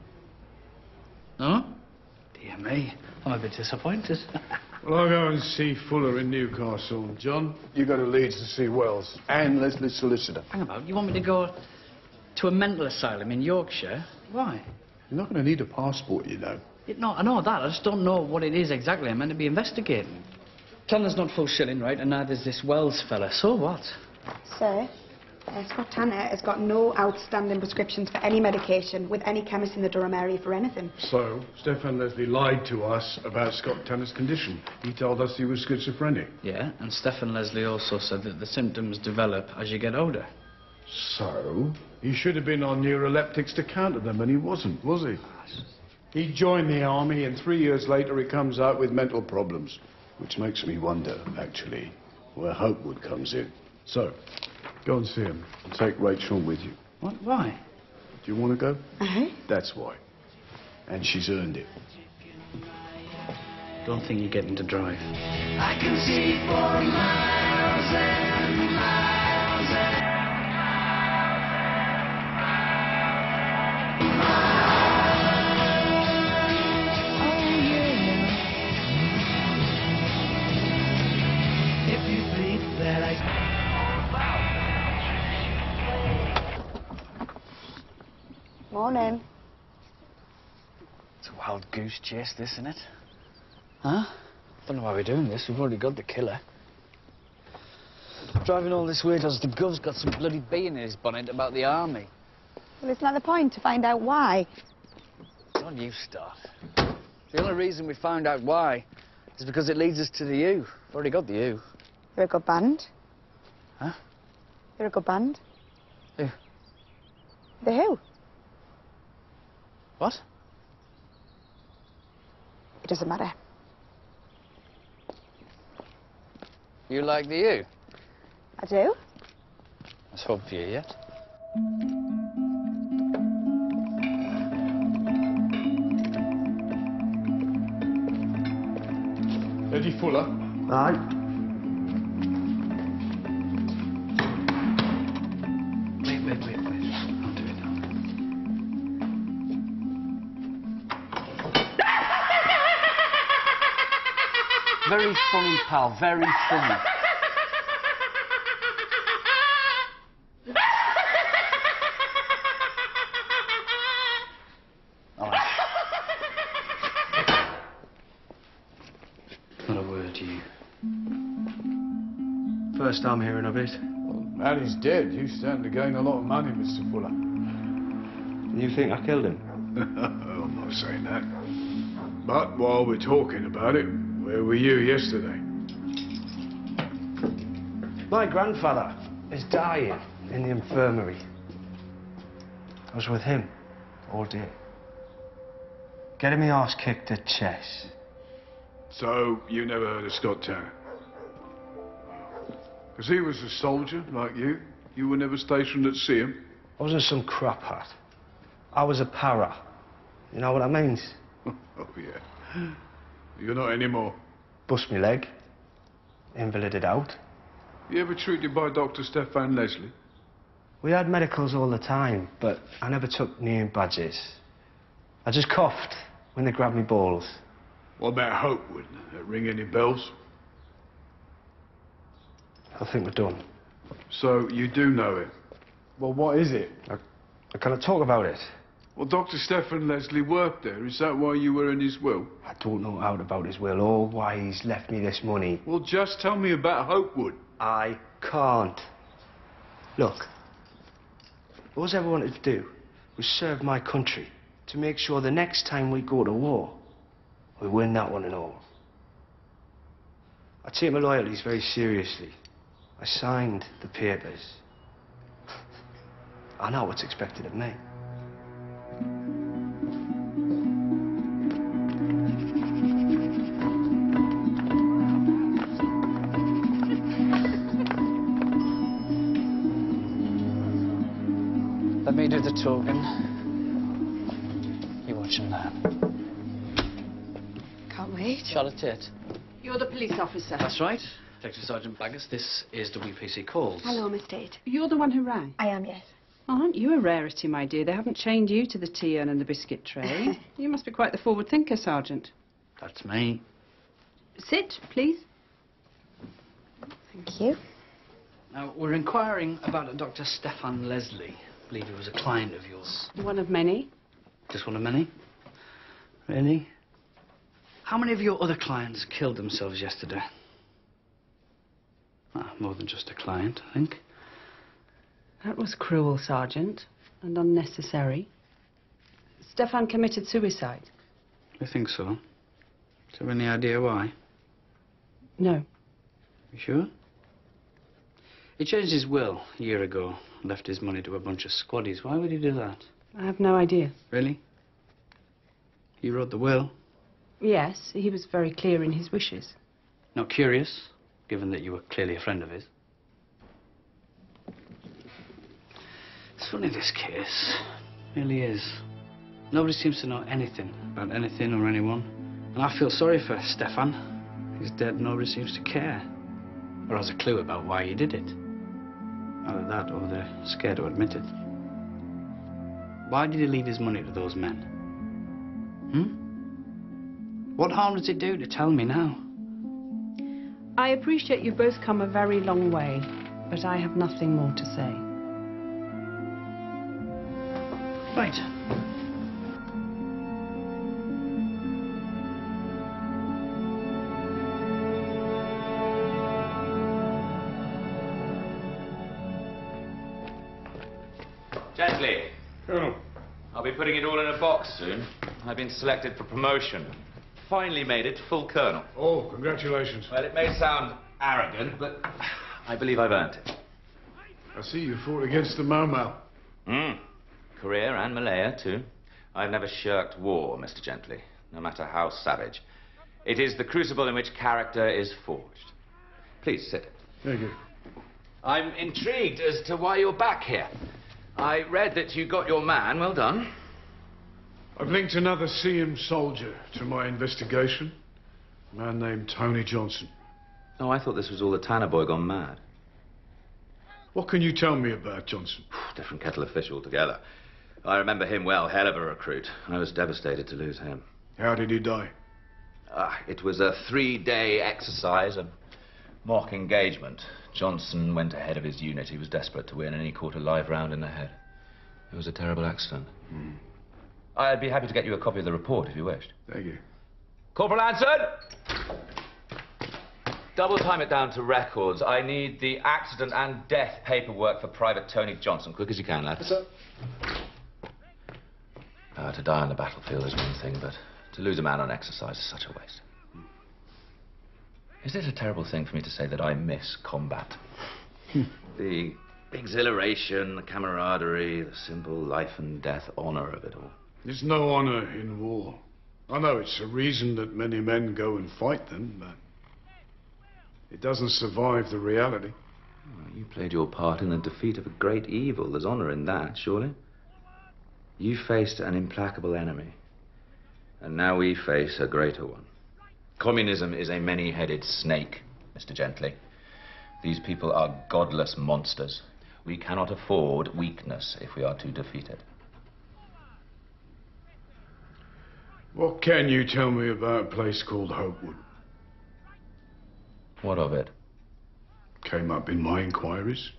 No? Dear me, I'm a bit disappointed. Well, I'll go and see Fuller in Newcastle. John, you go to Leeds to see Wells. And Leslie's solicitor. Hang about, you want me to go to a mental asylum in Yorkshire? Why? You're not going to need a passport, you know. No, I know that. I just don't know what it is exactly I'm meant to be investigating. Tanner's not full shilling, right? And neither's this Wells fella. So what? Sir, Scott Tanner has got no outstanding prescriptions for any medication with any chemist in the Durham area for anything. So, Stefan Leslie lied to us about Scott Tanner's condition. He told us he was schizophrenic. Yeah, and Stefan Leslie also said that the symptoms develop as you get older. So, he should have been on neuroleptics to counter them, and he wasn't, was he? He joined the army, and 3 years later he comes out with mental problems. Which makes me wonder, actually, where Hopewood comes in. So, go and see him, and take Rachel with you. What? Why? Do you want to go? Uh-huh. That's why. And she's earned it. Don't think you're getting to drive. I can see for miles and miles and Morning. It's a wild goose chase, this, isn't it? Huh? Don't know why we're doing this. We've already got the killer. Driving all this way because the gov's got some bloody bee in his bonnet about the army. Well, isn't that the point, to find out why? Don't you start. The only reason we found out why is because it leads us to the U. We've already got the U. You're a good band. Huh? You're a good band. Who? The Who. What? It doesn't matter. You like the U? I do. Let's hope for you yet. Eddie Fuller. Aye. Wait. I'll do it now. Very funny, pal. Very funny. All right. Not a word to you. First I'm hearing of it. Well, now he's dead. You stand to gain a lot of money, Mr. Fuller. You think I killed him? I'm not saying that. But while we're talking about it, where were you yesterday? My grandfather is dying in the infirmary. I was with him all day. Getting me arse kicked at chess. So, you never heard of Scott Tanner? Because he was a soldier, like you. You were never stationed at sea. I wasn't some crap hat. I was a para. You know what that means? Oh, yeah. You're not anymore. Bust me leg. Invalided out. You ever treated by Dr. Stefan Leslie? We had medicals all the time, but I never took name badges. I just coughed when they grabbed me balls. What about Hopewood? That ring any bells? I think we're done. So, you do know him? Well, what is it? I can't talk about it. Well, Dr. Stefan Leslie worked there. Is that why you were in his will? I don't know out about his will or why he's left me this money. Well, just tell me about Hopewood. I can't. Look, all I ever wanted to do was serve my country to make sure the next time we go to war, we win that one and all. I take my loyalties very seriously. I signed the papers. I know what's expected of me. Let me do the talking. You watch him now. Can't wait. Charlotte Tate. You're the police officer. That's right. Detective Sergeant Baggers. This is WPC Calls. Hello, Miss Tate. You're the one who rang? I am, yes. Aren't you a rarity, my dear? They haven't chained you to the tea urn and the biscuit tray. You must be quite the forward thinker, Sergeant. That's me. Sit, please. Thank you. Now, we're inquiring about a Dr. Stefan Leslie. I believe he was a client of yours. One of many. Just one of many? Really? How many of your other clients killed themselves yesterday? More than just a client, I think. That was cruel, Sergeant, and unnecessary. Stefan committed suicide. I think so. Do you have any idea why? No. You sure? He changed his will a year ago, left his money to a bunch of squaddies. Why would he do that? I have no idea. Really? You wrote the will? Yes, he was very clear in his wishes. Not curious, given that you were clearly a friend of his. It's funny, this case. It really is. Nobody seems to know anything about anything or anyone. And I feel sorry for Stefan. He's dead, nobody seems to care. Or has a clue about why he did it. Either that or they're scared to admit it. Why did he leave his money to those men? What harm does it do to tell me now? I appreciate you've both come a very long way, but I have nothing more to say. Right. Gently. Colonel. I'll be putting it all in a box soon. I've been selected for promotion. Finally made it full colonel. Oh, congratulations. Well, it may sound arrogant, but I believe I've earned it. I see you fought against the Mau Mau. Korea and Malaya, too. I've never shirked war, Mr. Gently, no matter how savage. It is the crucible in which character is forged. Please sit. Thank you. I'm intrigued as to why you're back here. I read that you got your man. Well done. I've linked another CM soldier to my investigation. A man named Tony Johnson. Oh, I thought this was all the Tanner boy gone mad. What can you tell me about Johnson? Different kettle of fish altogether. I remember him well, hell of a recruit. I was devastated to lose him. How did he die? It was a 3-day exercise, a mock engagement. Johnson went ahead of his unit. He was desperate to win, and he caught a live round in the head. It was a terrible accident. I'd be happy to get you a copy of the report if you wished. Thank you. Corporal Anson! Double time it down to records. I need the accident and death paperwork for Private Tony Johnson. Quick as you can, lad. Yes, sir. To die on the battlefield is one thing, but to lose a man on exercise is such a waste. Is it a terrible thing for me to say that I miss combat? The exhilaration, the camaraderie, the simple life and death honour of it all. There's no honour in war. I know it's a reason that many men go and fight them, but it doesn't survive the reality. Well, you played your part in the defeat of a great evil. There's honour in that, surely. You faced an implacable enemy, and now we face a greater one. Communism is a many-headed snake, Mr. Gently. These people are godless monsters. We cannot afford weakness if we are to defeat it. What can you tell me about a place called Hopewood? What of it? Came up in my inquiries.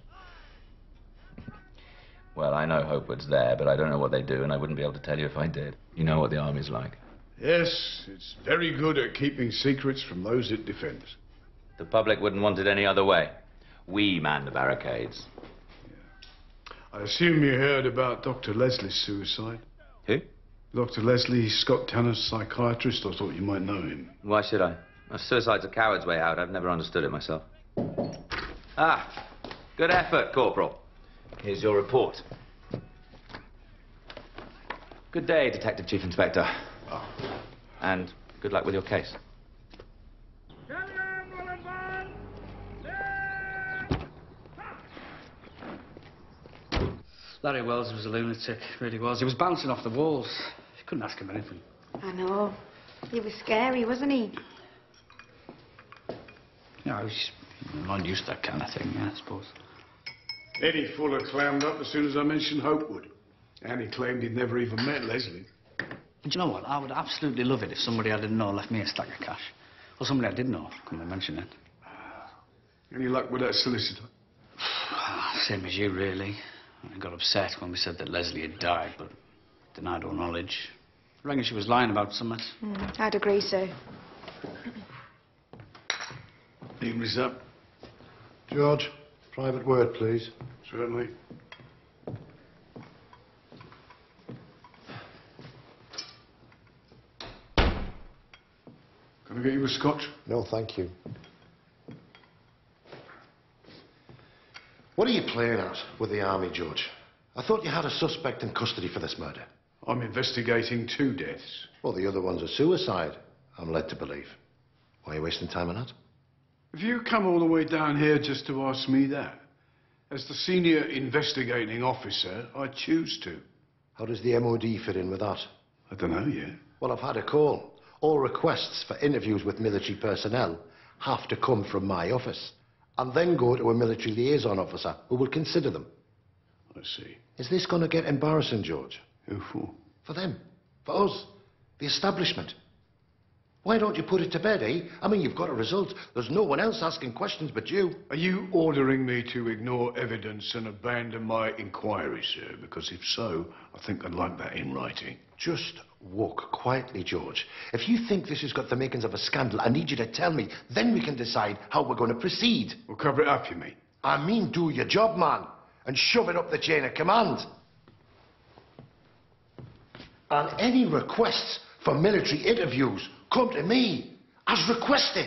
Well, I know Hopewood's there, but I don't know what they do, and I wouldn't be able to tell you if I did. You know what the army's like. Yes, it's very good at keeping secrets from those it defends. The public wouldn't want it any other way. We man the barricades. I assume you heard about Dr. Leslie's suicide. Who? Dr. Leslie, Scott Tanner's psychiatrist. I thought you might know him. Why should I? Suicide's a coward's way out. I've never understood it myself. Ah, good effort, Corporal. Here's your report. Good day, Detective Chief Inspector. Oh. And good luck with your case. Larry Wells was a lunatic, really was. He was bouncing off the walls. You couldn't ask him anything. I know. He was scary, wasn't he? Yeah, he's not used to that kind of thing, yeah, I suppose. Eddie Fuller clammed up as soon as I mentioned Hopewood. And he claimed he'd never even met Leslie. And do you know what? I would absolutely love it if somebody I didn't know left me a stack of cash. Or somebody I did know, come to mention it. Any luck with that solicitor? Same as you, really. I got upset when we said that Leslie had died, but denied all knowledge. I reckon she was lying about something. I'd agree, sir. Need me up. George, private word, please. Certainly. Can I get you a scotch? No, thank you. What are you playing at with the army, George? I thought you had a suspect in custody for this murder. I'm investigating 2 deaths. Well, the other one's a suicide, I'm led to believe. Why are you wasting time on that? Have you come all the way down here just to ask me that? As the senior investigating officer, I choose to. How does the MOD fit in with that? I don't know yet. Well, I've had a call. All requests for interviews with military personnel have to come from my office and then go to a military liaison officer who will consider them. I see. Is this going to get embarrassing, George? Who for? For them. For us. The establishment. Why don't you put it to bed, eh? I mean, you've got a result. There's no one else asking questions but you. Are you ordering me to ignore evidence and abandon my inquiry, sir? Because if so, I think I'd like that in writing. Just walk quietly, George. If you think this has got the makings of a scandal, I need you to tell me. Then we can decide how we're going to proceed. We'll cover it up, you mean? I mean, do your job, man. And shove it up the chain of command. And any requests for military interviews, come to me, as requested.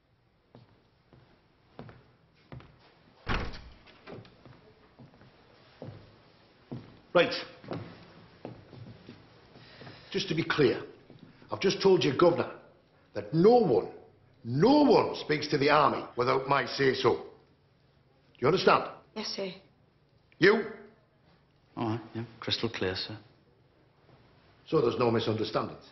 Right. Just to be clear, I've just told your governor that no one speaks to the army without my say-so. Do you understand? Yes, sir. You? All right, yeah, crystal clear, sir. So there's no misunderstandings.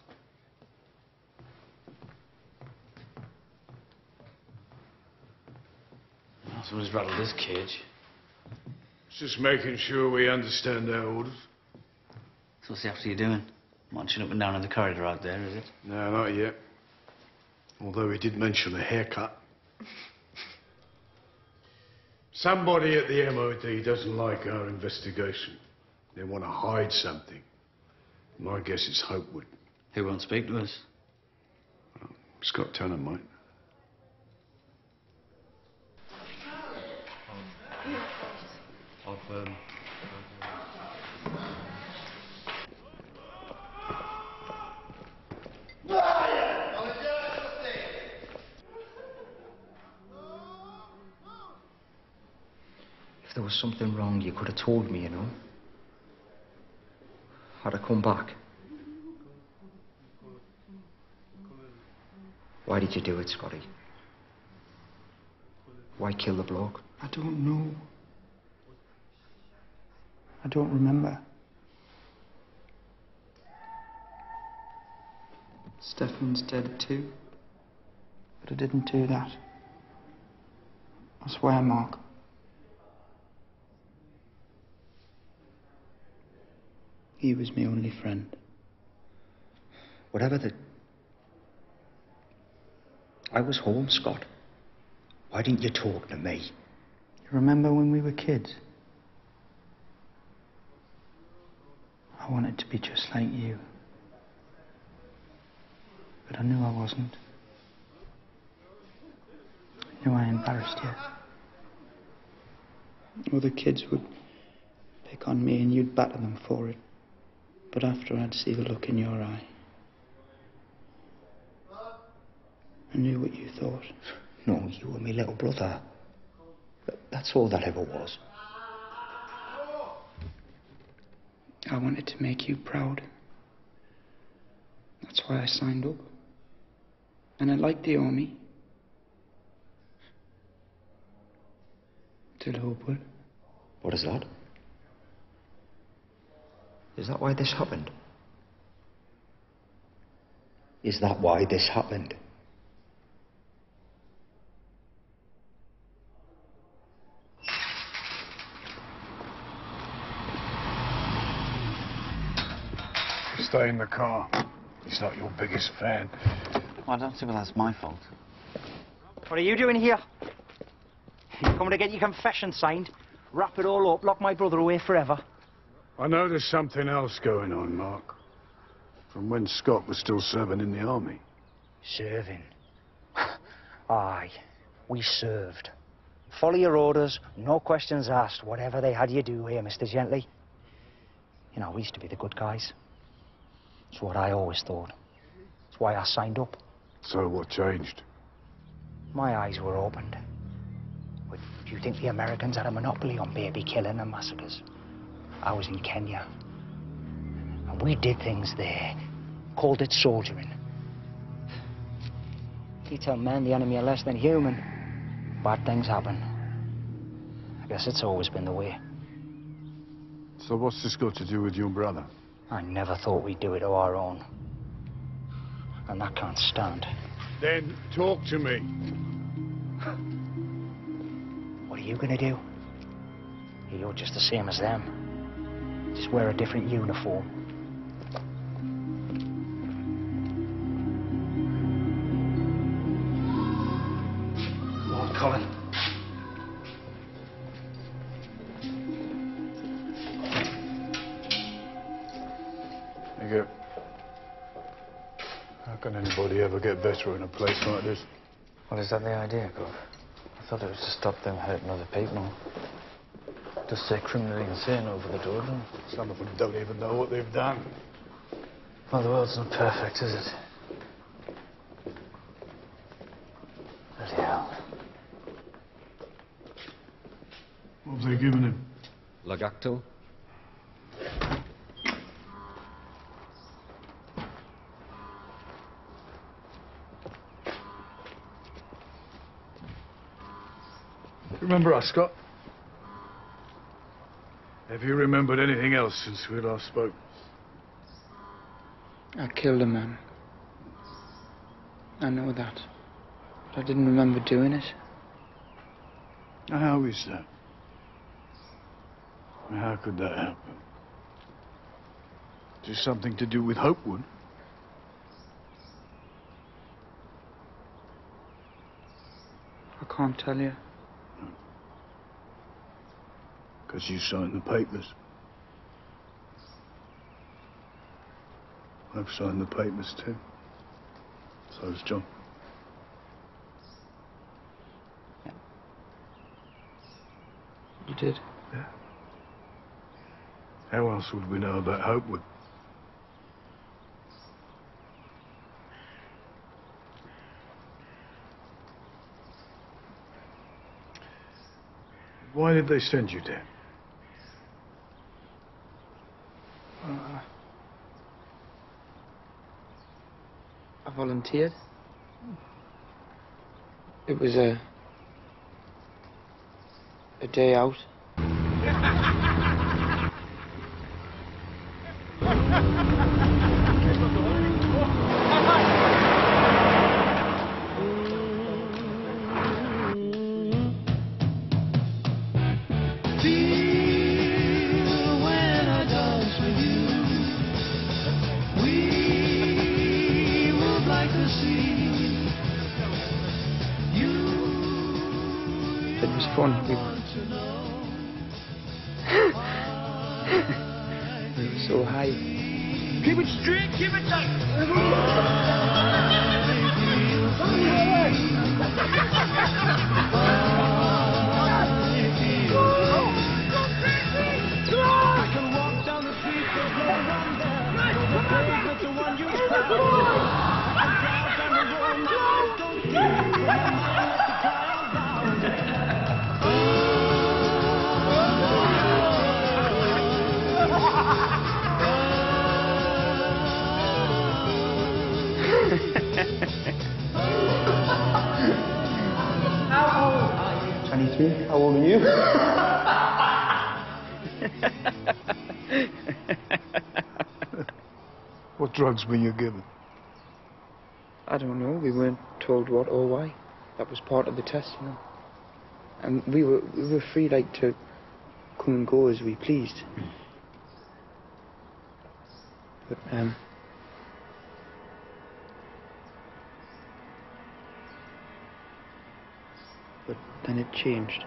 Well, someone's rattled this cage. Just making sure we understand our orders. So what's he after you doing? Marching up and down in the corridor out there, is it? No, not yet. Although he did mention a haircut. Somebody at the MOD doesn't like our investigation. They want to hide something. My guess is Hopewood. He won't speak to us. Well, Scott Tanner might. was something wrong, you could have told me, you know. I'd have come back. Why did you do it, Scotty? Why kill the bloke? I don't know. I don't remember. Stefan's dead too. But I didn't do that. I swear, Mark. He was my only friend. Whatever the... I was home, Scott. Why didn't you talk to me? You remember when we were kids? I wanted to be just like you. But I knew I wasn't. I knew I embarrassed you. Other kids would pick on me and you'd batter them for it. But after I'd see the look in your eye, I knew what you thought. No, you were my little brother. That's all that ever was. I wanted to make you proud. That's why I signed up. And I liked the army. Till Hopewood. What is that? Is that why this happened? Is that why this happened? Stay in the car. He's not your biggest fan. Well, I don't see that's my fault. What are you doing here? You coming to get your confession signed? Wrap it all up, lock my brother away forever? I know there's something else going on, Mark. From when Scott was still serving in the army. Serving? Aye, we served. Follow your orders, no questions asked, whatever they had you do here, Mr. Gently. You know, we used to be the good guys. It's what I always thought. It's why I signed up. So what changed? My eyes were opened. But do you think the Americans had a monopoly on baby killing and massacres? I was in Kenya. And we did things there. Called it soldiering. You tell men the enemy are less than human. Bad things happen. I guess it's always been the way. So what's this got to do with your brother? I never thought we'd do it to our own. And that can't stand. Then talk to me. What are you gonna do? You're just the same as them. Just wear a different uniform. Lord Colin. How can anybody ever get better in a place like this? Well, is that the idea, Gov? I thought it was to stop them hurting other people. Just say criminally insane over the door. Some of them don't even know what they've done. Well, the world's not perfect, is it? Bloody hell. What have they given him? Lagactyl. Remember us, Scott? Have you remembered anything else since we last spoke? I killed a man. I know that. But I didn't remember doing it. How is that? How could that happen? Just something to do with Hopewood? I can't tell you. Because you signed the papers. I've signed the papers too. So has John. You did? Yeah. How else would we know about Hopewood? Why did they send you there? I volunteered. It was a day out. It was fun. We were so high. Keep it straight, keep it tight. How old are you? 23. How old are you? What drugs were you given? I don't know. We weren't told what or why. That was part of the test, you know. And we were free, like, to come and go as we pleased. But then it changed.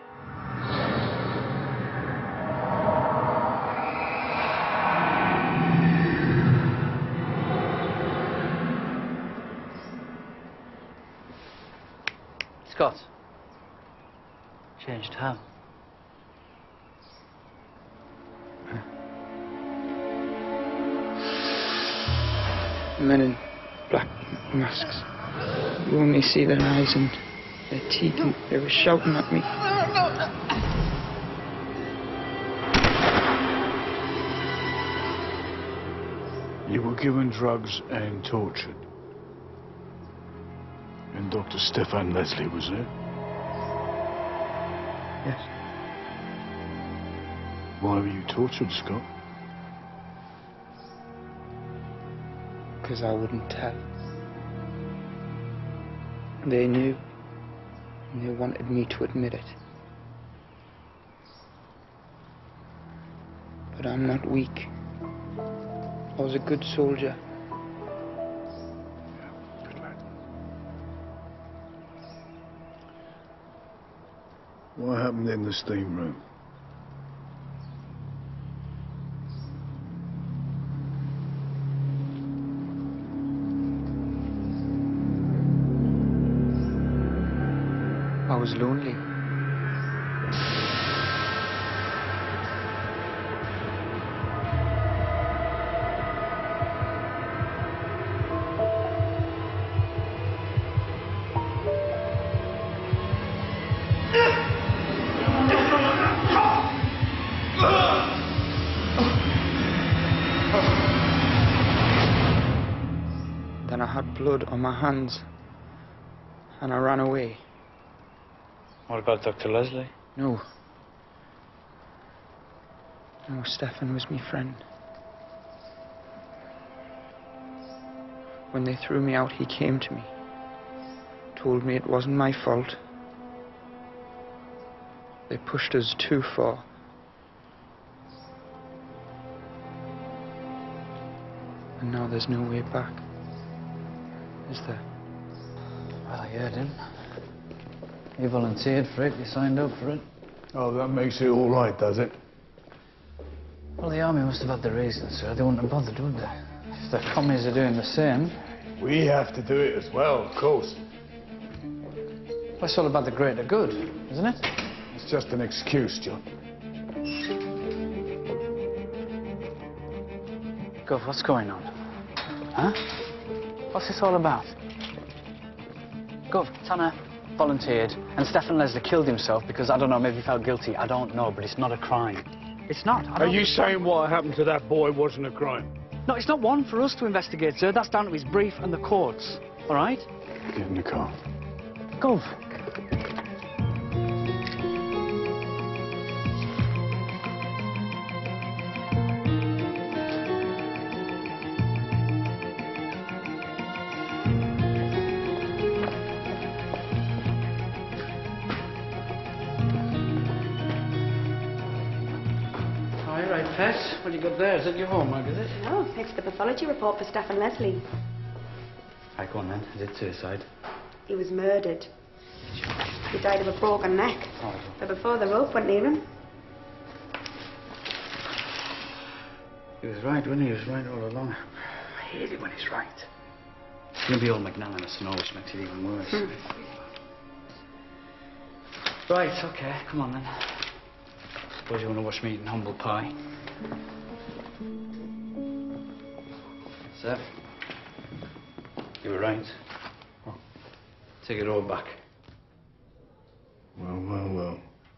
Scott. Changed how? Men in black masks. You only see their eyes and their teeth, and they were shouting at me. You were given drugs and tortured. And Dr. Stefan Leslie was there? Yes. Why were you tortured, Scott? Because I wouldn't tell. They knew, and they wanted me to admit it. But I'm not weak. I was a good soldier. What happened in the steam room? I was lonely. Then I had blood on my hands, and I ran away. What about Dr. Leslie? No. No, Stefan was my friend. When they threw me out, he came to me. Told me it wasn't my fault. They pushed us too far. And now there's no way back. Is there? Well, I heard him. You volunteered for it, you signed up for it. Oh, that makes it all right, does it? Well, the army must have had the reasons, sir. They wouldn't have bothered, would they? If the commies are doing the same. We have to do it as well, of course. Well, it's all about the greater good, isn't it? It's just an excuse, John. Gov, what's going on? Huh? What's this all about? Gov, Tanner, volunteered, and Stefan Leslie killed himself because, I don't know, maybe he felt guilty. I don't know, but it's not a crime. It's not. Are you saying what happened to that boy wasn't a crime? No, it's not one for us to investigate, sir. That's down to his brief and the courts. All right? Get in the car. Go. Pet, what do you got there? Is that your homework, is it? No, it's the pathology report for Stefan Leslie. Right, go on then. Is it suicide? He was murdered. He died of a broken neck. Oh. But before the rope went near him. He was right, wasn't he? He was right all along. I hate it when he's right. It's going to be all magnanimous and all, which makes it even worse. Right, OK, come on then. Suppose you want to watch me eating humble pie. Sir, you were right. Take it all back. Well, well, well.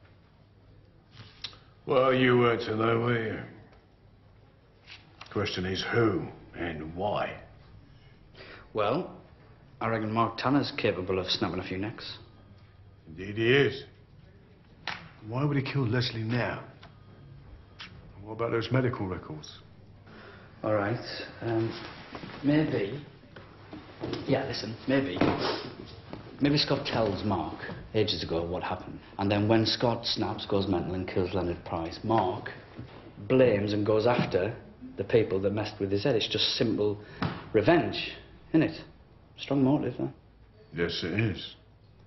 Well, you weren't to know, were you? Question is who and why? Well, I reckon Mark Tanner's capable of snapping a few necks. Indeed he is. Why would he kill Leslie now? What about those medical records? All right, maybe... Yeah, listen, maybe Scott tells Mark ages ago what happened. And then when Scott snaps, goes mental and kills Leonard Price, Mark blames and goes after the people that messed with his head. It's just simple revenge, isn't it? Strong motive, huh? Yes, it is.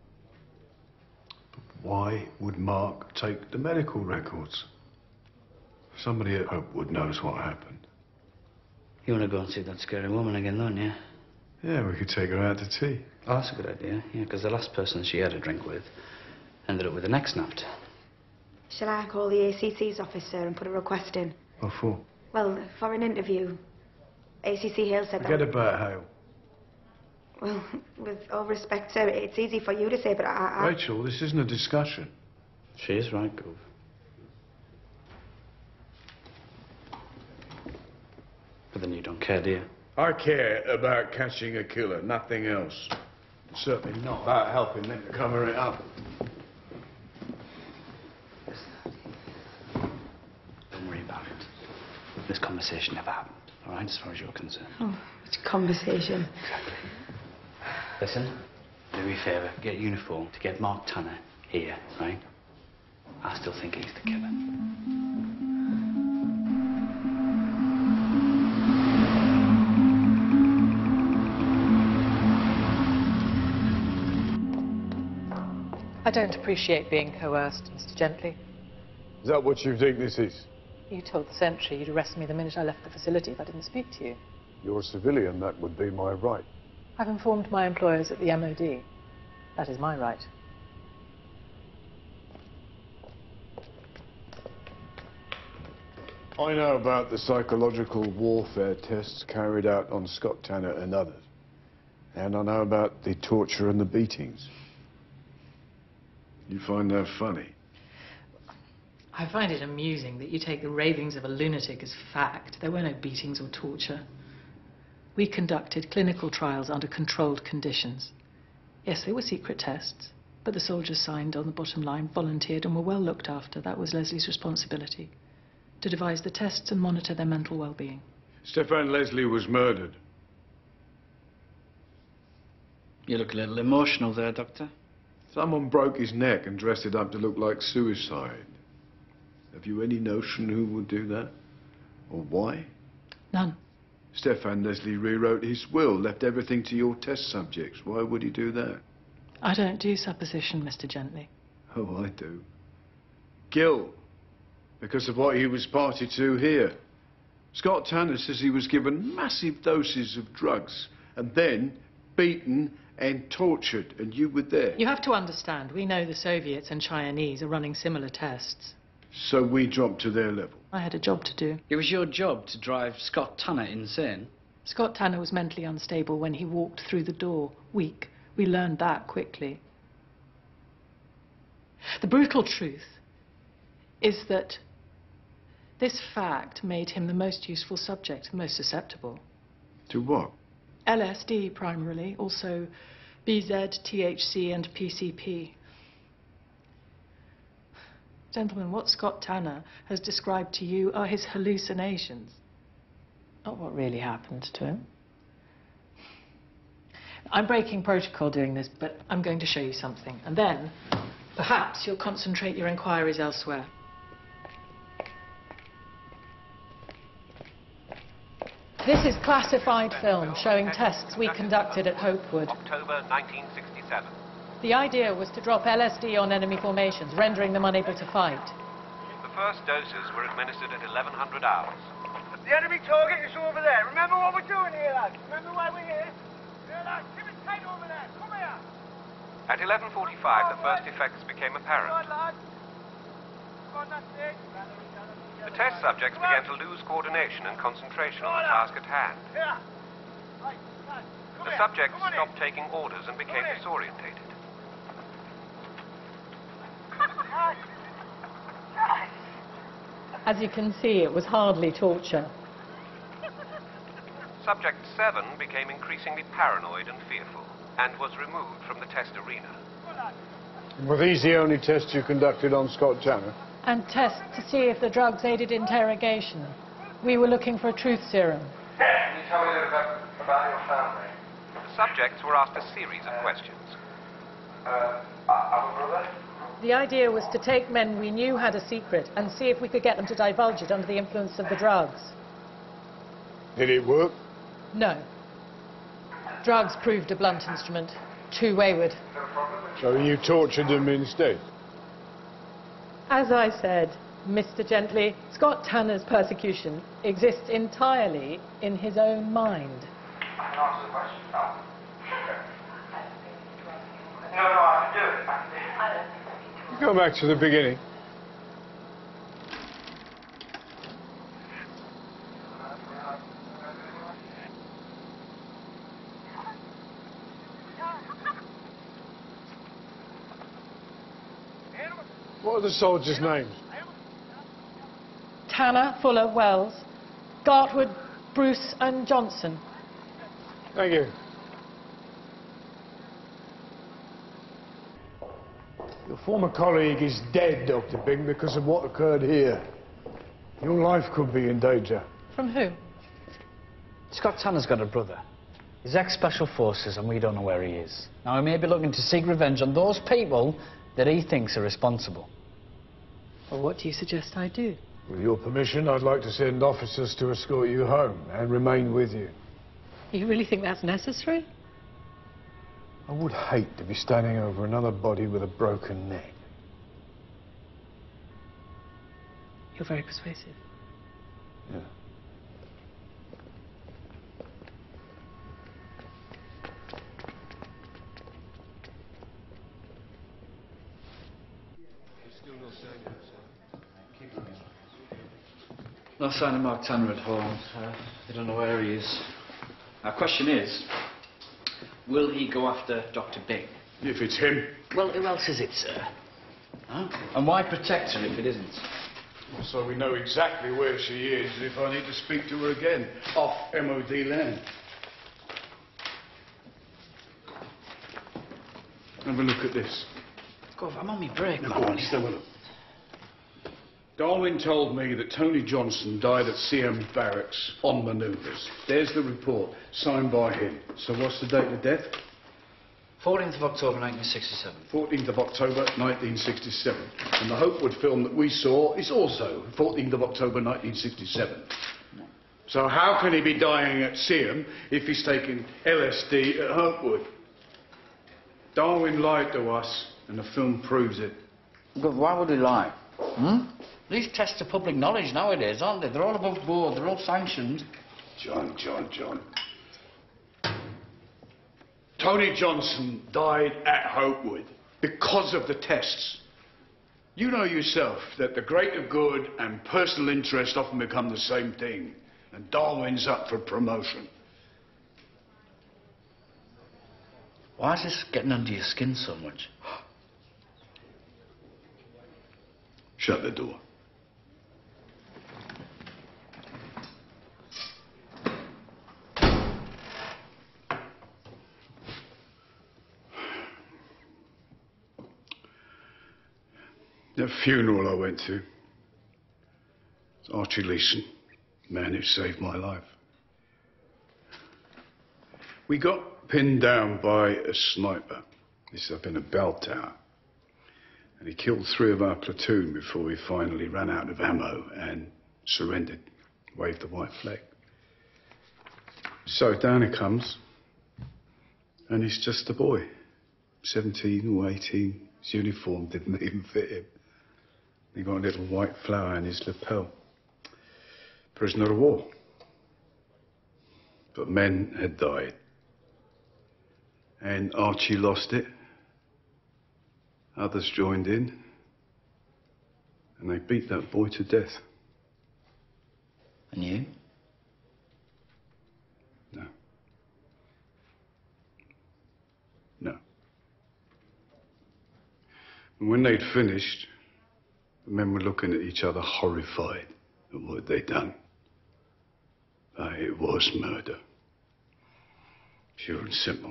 Why would Mark take the medical records? Somebody at Hopewood knows what happened. You want to go and see that scary woman again, don't you? Yeah, we could take her out to tea. Oh, that's a good idea, yeah, because the last person she had a drink with ended up with her neck snapped. Shall I call the ACC's office, sir, and put a request in? What for? Well, for an interview. ACC Hale said Forget that... about Hale. Well, with all respect, sir, it's easy for you to say, but I... Rachel, this isn't a discussion. She is right, Gov. But then you don't care, do you? I care about catching a killer, nothing else. Certainly not about helping them to cover it up. Don't worry about it. This conversation never happened, all right, as far as you're concerned. Oh, it's conversation. Exactly. Listen, do me a favour, get a uniform to get Mark Tanner here, right? I still think he's the killer. I don't appreciate being coerced, Mr. Gently. Is that what you think this is? You told the sentry you'd arrest me the minute I left the facility if I didn't speak to you. You're a civilian, that would be my right. I've informed my employers at the MOD. That is my right. I know about the psychological warfare tests carried out on Scott Tanner and others. And I know about the torture and the beatings. You find that funny? I find it amusing that you take the ravings of a lunatic as fact. There were no beatings or torture. We conducted clinical trials under controlled conditions. Yes, they were secret tests, but the soldiers signed on the bottom line, volunteered, and were well looked after. That was Leslie's responsibility, to devise the tests and monitor their mental well-being. Stefan Leslie was murdered. You look a little emotional there, Doctor. Someone broke his neck and dressed it up to look like suicide. Have you any notion who would do that? Or why? None. Stefan Leslie rewrote his will, left everything to your test subjects. Why would he do that? I don't do supposition, Mr. Gently. Oh, I do. Guilt. Because of what he was party to here. Scott Tanner says he was given massive doses of drugs and then beaten and tortured, and you were there. You have to understand, we know the Soviets and Chinese are running similar tests. So we dropped to their level. I had a job to do. It was your job to drive Scott Tanner insane? Scott Tanner was mentally unstable when he walked through the door. Weak. We learned that quickly. The brutal truth is that this fact made him the most useful subject, the most susceptible. To what? LSD primarily, also BZ, THC and PCP. Gentlemen, what Scott Tanner has described to you are his hallucinations, not what really happened to him. I'm breaking protocol doing this, but I'm going to show you something, and then perhaps you'll concentrate your inquiries elsewhere. This is classified film showing tests we conducted at Hopewood. October 1967. The idea was to drop LSD on enemy formations, rendering them unable to fight. The first doses were administered at 1100 hours. The enemy target is over there. Remember what we're doing here, lads? Remember why we're here? Here, lads, keep it tight over there. Come here. At 11:45, the first effects became apparent. Come on, lads. Come on, that's it. The test subjects began to lose coordination and concentration on the task at hand. Here. Right, lads. The subjects stopped taking orders and became disorientated. As you can see, it was hardly torture. Subject 7 became increasingly paranoid and fearful and was removed from the test arena. Were these the only tests you conducted on Scott Tanner? And tests to see if the drugs aided interrogation. We were looking for a truth serum. Can you tell me a little bit about your family? The subjects were asked a series of questions. I have a brother. The idea was to take men we knew had a secret and see if we could get them to divulge it under the influence of the drugs. Did it work? No. Drugs proved a blunt instrument. Too wayward. So you tortured them instead? As I said, Mr. Gently, Scott Tanner's persecution exists entirely in his own mind. I can answer the question. No, I can do it. Go back to the beginning. What are the soldiers' names? Tanner, Fuller, Wells, Gartwood, Bruce and Johnson. Thank you. Your former colleague is dead, Dr. Bing, because of what occurred here. Your life could be in danger. From who? Scott Tanner's got a brother. He's ex-Special Forces and we don't know where he is. Now he may be looking to seek revenge on those people that he thinks are responsible. Well, what do you suggest I do? With your permission, I'd like to send officers to escort you home and remain with you. You really think that's necessary? I would hate to be standing over another body with a broken neck. You're very persuasive. Yeah. No sign of Mark Tanner at home. They don't know where he is. Our question is, will he go after Dr. Bing? If it's him. Well, who else is it, sir? Huh? And why protect her if it isn't? So we know exactly where she is if I need to speak to her again, off MOD land. Have a look at this. God, I'm on my break, Go man. on, just have a look. Darwin told me that Tony Johnson died at CM Barracks on manoeuvres. There's the report, signed by him. So what's the date of death? 14th of October 1967. 14th of October 1967. And the Hopewood film that we saw is also 14th of October 1967. So how can he be dying at CM if he's taking LSD at Hopewood? Darwin lied to us, and the film proves it. But why would he lie? These tests are public knowledge nowadays, aren't they? They're all above board, they're all sanctioned. John. Tony Johnson died at Hopewood because of the tests. You know yourself that the greater good and personal interest often become the same thing, and Darwin's up for promotion. Why is this getting under your skin so much? Shut the door. The funeral I went to, Archie Leeson, the man who saved my life. We got pinned down by a sniper. He's up in a bell tower. And he killed 3 of our platoon before he finally ran out of ammo and surrendered, waved the white flag. So down he comes, and he's just a boy, 17 or 18. His uniform didn't even fit him. He got a little white flower in his lapel. Prisoner of war. But men had died. And Archie lost it. Others joined in. And they beat that boy to death. And you? No. No. And when they'd finished, the men were looking at each other horrified at what they'd done. It was murder. Pure and simple.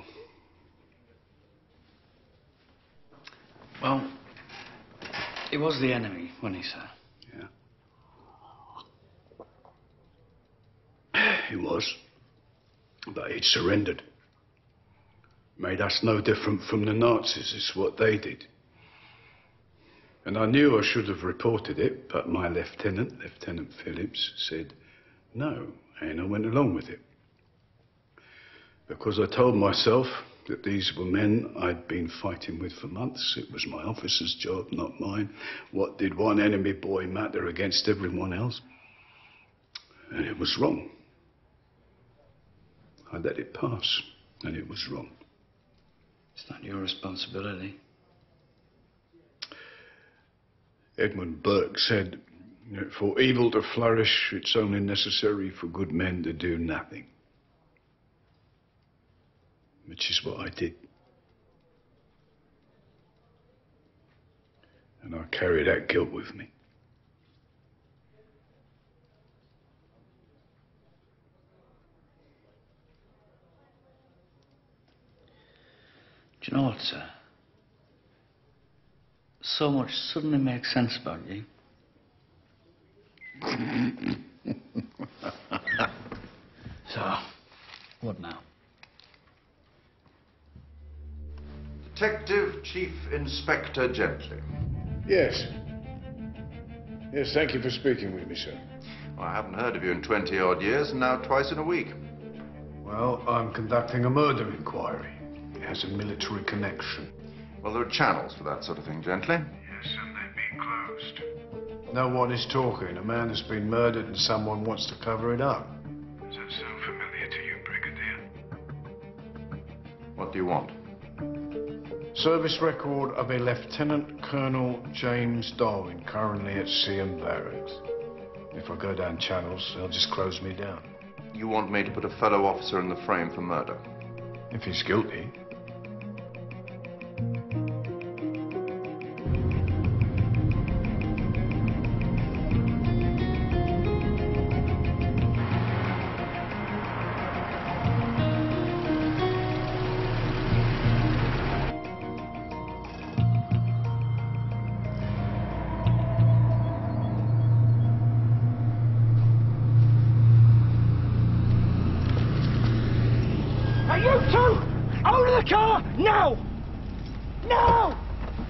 Well, it was the enemy, wasn't he, sir? Yeah. He was. But he'd surrendered. Made us no different from the Nazis. It's what they did. And I knew I should have reported it, but my lieutenant, Lieutenant Phillips, said no, and I went along with it. Because I told myself that these were men I'd been fighting with for months. It was my officer's job, not mine. What did one enemy boy matter against everyone else? And it was wrong. I let it pass, and it was wrong. It's not your responsibility. Edmund Burke said, for evil to flourish, it's only necessary for good men to do nothing. Which is what I did. And I carry that guilt with me. Do you know what, sir? So much suddenly makes sense about you. So, what now? Detective Chief Inspector Gently. Yes. Yes, thank you for speaking with me, sir. Well, I haven't heard of you in 20-odd years, and now twice in a week. Well, I'm conducting a murder inquiry. It has a military connection. Well, there are channels for that sort of thing, Gently. Yes, and they've been closed. No one is talking. A man has been murdered and someone wants to cover it up. Does that sound familiar to you, Brigadier? What do you want? Service record of a Lieutenant Colonel James Darwin, currently at CM Barracks. If I go down channels, they'll just close me down. You want me to put a fellow officer in the frame for murder? If he's guilty. You two! Out of the car! Now! Now!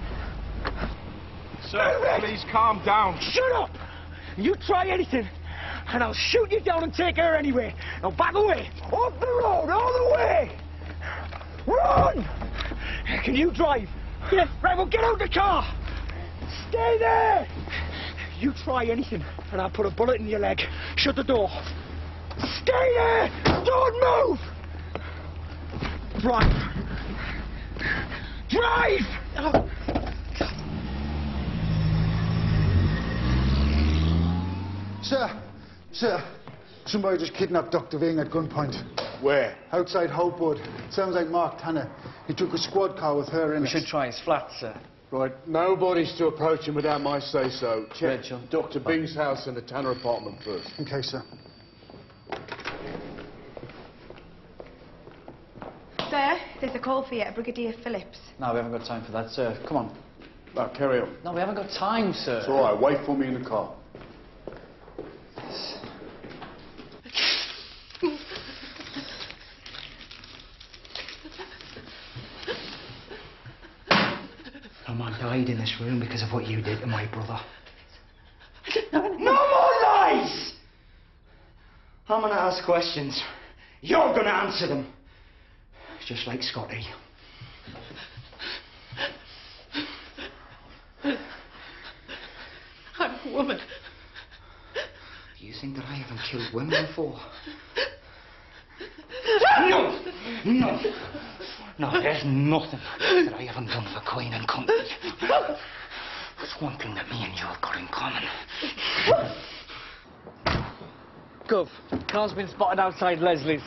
Sir, please calm down. Shut up! You try anything, and I'll shoot you down and take her anyway. Now back away! Off the road, all the way! Run! Can you drive? Yes. Right, well, get out the car! Stay there! You try anything, and I'll put a bullet in your leg. Shut the door. Stay there! Don't move! Drive! Drive! Oh. Sir, somebody just kidnapped Dr. Ving at gunpoint. Where? Outside Hopewood. Sounds like Mark Tanner. He took a squad car with her in it. We should try his flat, sir. Right, nobody's to approach him without my say-so. Check Rachel. Dr. Bing's house and the Tanner apartment first. Okay, sir. Sir, there's a call for you at Brigadier Phillips. No, we haven't got time for that, sir. Come on. Now, carry on. No, we haven't got time, sir. It's all right, wait for me in the car. No man died in this room because of what you did to my brother. No more lies! I'm gonna ask questions. You're gonna answer them. Just like Scotty. I'm a woman. Do you think that I haven't killed women before? No! No, there's nothing that I haven't done for Queen and Company. There's one thing that me and you have got in common. Gov, Carl's been spotted outside Leslie's.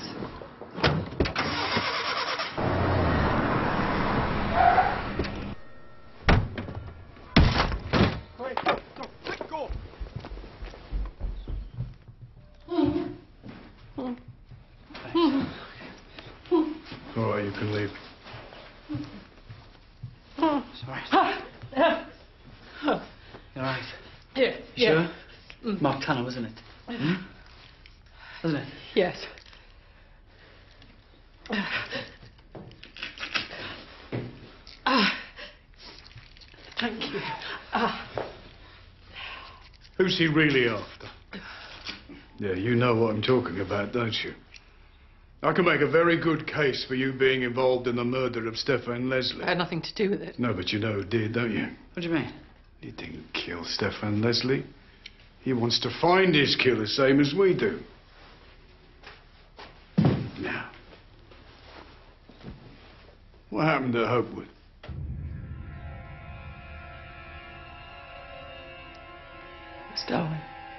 All right, you can leave. Sorry. You're right. Yeah. Sure? Mark Tanner, wasn't it? Wasn't it? Yes. Thank you. Who's he really after? Yeah, you know what I'm talking about, don't you? I can make a very good case for you being involved in the murder of Stefan Leslie. I had nothing to do with it. No, but you know who did, don't you? What do you mean? He didn't kill Stefan Leslie. He wants to find his killer, same as we do. Now, what happened to Hopewood? It's Darwin.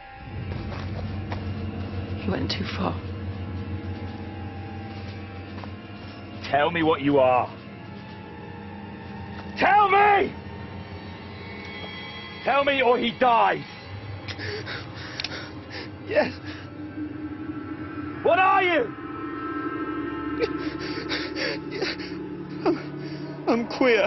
He went too far. Tell me what you are. Tell me! Tell me or he dies. Yes. What are you? I'm queer.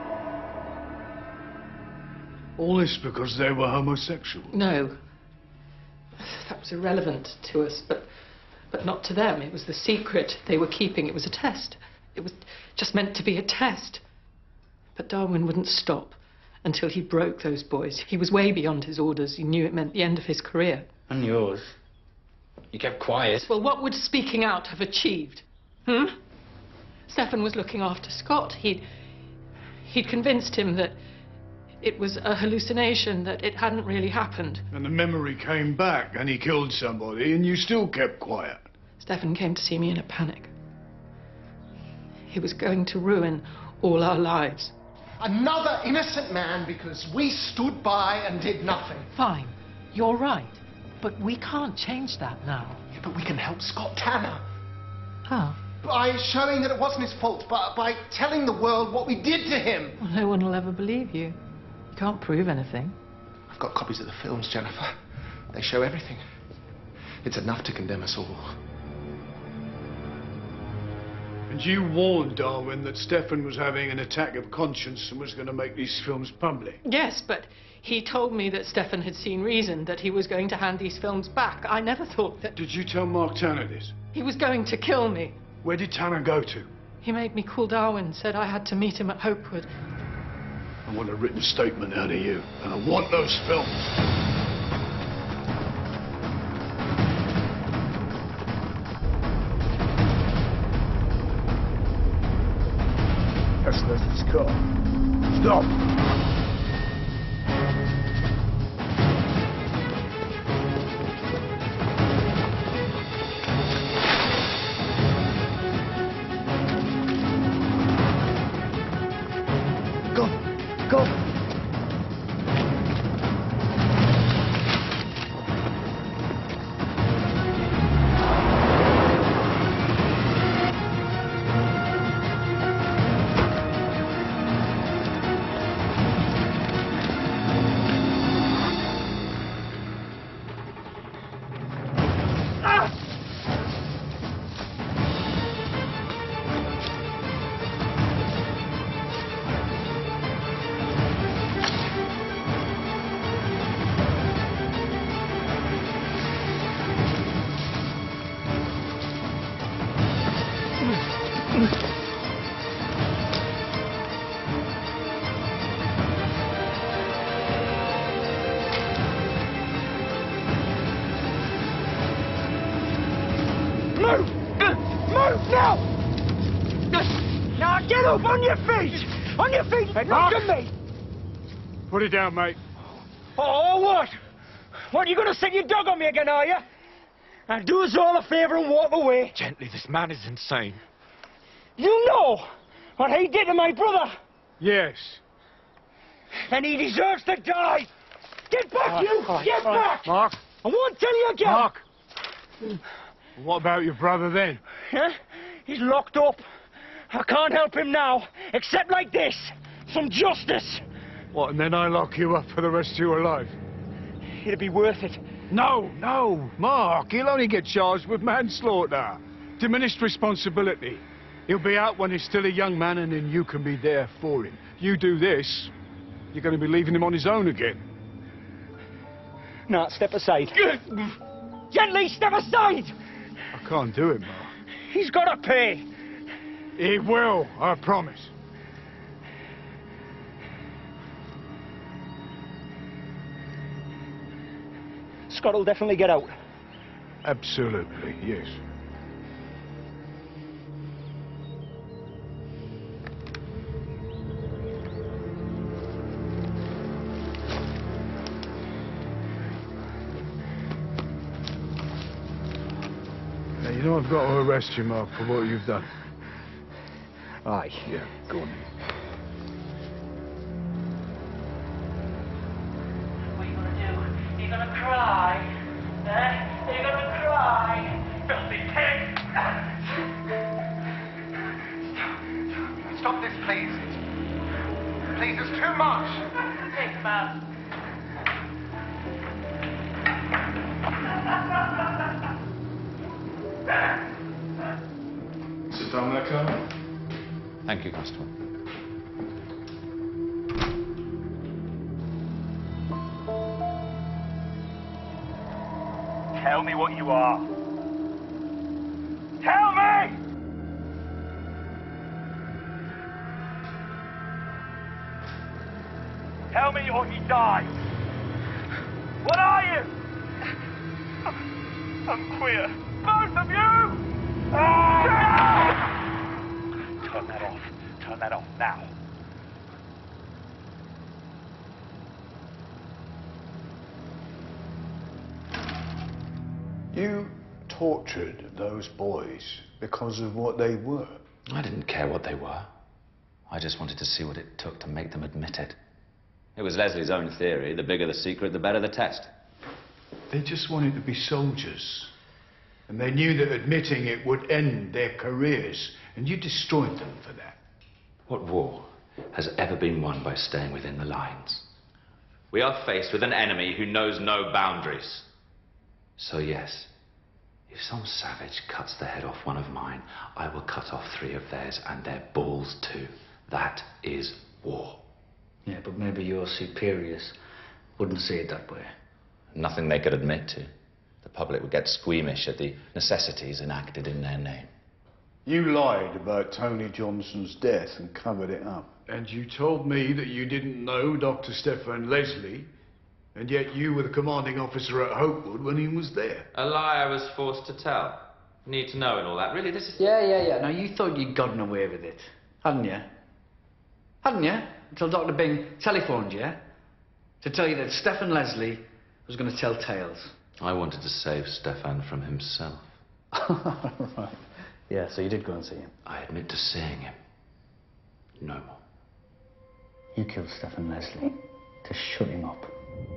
All this because they were homosexual. No. That was irrelevant to us, but not to them. It was the secret they were keeping. It was a test. It was just meant to be a test. But Darwin wouldn't stop until he broke those boys. He was way beyond his orders. He knew it meant the end of his career. And yours. You kept quiet. Well, what would speaking out have achieved? Stefan was looking after Scott. He'd convinced him that it was a hallucination, that it hadn't really happened. And the memory came back and he killed somebody and you still kept quiet. Stefan came to see me in a panic. He was going to ruin all our lives. Another innocent man because we stood by and did nothing. Fine, you're right. But we can't change that now. Yeah, but we can help Scott Tanner. How? By showing that it wasn't his fault, by telling the world what we did to him. Well, no one will ever believe you. You can't prove anything. I've got copies of the films, Jennifer. They show everything. It's enough to condemn us all. And you warned Darwin that Stefan was having an attack of conscience and was going to make these films public. Yes, but he told me that Stefan had seen reason, that he was going to hand these films back. I never thought that... Did you tell Mark Tanner this? He was going to kill me. Where did Tanner go to? He made me call Darwin, said I had to meet him at Hopewood. I want a written statement out of you, and I want those films. That's Leslie's car. Stop! Go! Get up on your feet! On your feet! Look at me! Put it down, mate. Oh, what? What, you gonna set your dog on me again, are you? Now do us all a favour and walk away. Gently, this man is insane. You know what he did to my brother? Yes. And he deserves to die. Get back, you! Get back! Mark. I won't tell you again. Mark. What about your brother then? Yeah? He's locked up. I can't help him now, except like this. Some justice. What, and then I lock you up for the rest of your life? It'd be worth it. No, no, Mark. He'll only get charged with manslaughter. Diminished responsibility. He'll be out when he's still a young man, and then you can be there for him. You do this, you're going to be leaving him on his own again. Nah, step aside. Gently, step aside! I can't do it, Mark. He's got to pay. He will, I promise. Scott will definitely get out. Absolutely, yes. Now, you know I've got to arrest you, Mark, for what you've done. Aye. Yeah, go on. You're gonna cry. Eh? You're gonna cry. Filthy pig. Stop this, please. Please, it's too much. Pig, man. Sit down there, Colonel. Thank you, Constable. Tell me what you are. Tell me! Tell me or he dies. What are you? I'm queer. Both of you! Turn that off. Turn that off now. You tortured those boys because of what they were. I didn't care what they were. I just wanted to see what it took to make them admit it. It was Leslie's own theory. The bigger the secret, the better the test. They just wanted to be soldiers. And they knew that admitting it would end their careers. And you destroyed them for that. What war has ever been won by staying within the lines? We are faced with an enemy who knows no boundaries. So yes, if some savage cuts the head off one of mine, I will cut off 3 of theirs and their balls too. That is war. Yeah, but maybe your superiors wouldn't see it that way. Nothing they could admit to. The public would get squeamish at the necessities enacted in their name. You lied about Tony Johnson's death and covered it up. And you told me that you didn't know Dr. Stefan Leslie, and yet you were the commanding officer at Hopewood when he was there. A lie I was forced to tell. Need to know and all that. Really, this is... Yeah. Now, you thought you'd gotten away with it, hadn't you? Hadn't you? Until Dr. Bing telephoned you to tell you that Stefan Leslie was going to tell tales. I wanted to save Stefan from himself. Right. Yeah, so you did go and see him. I admit to seeing him. No more. You killed Stefan Leslie to shut him up.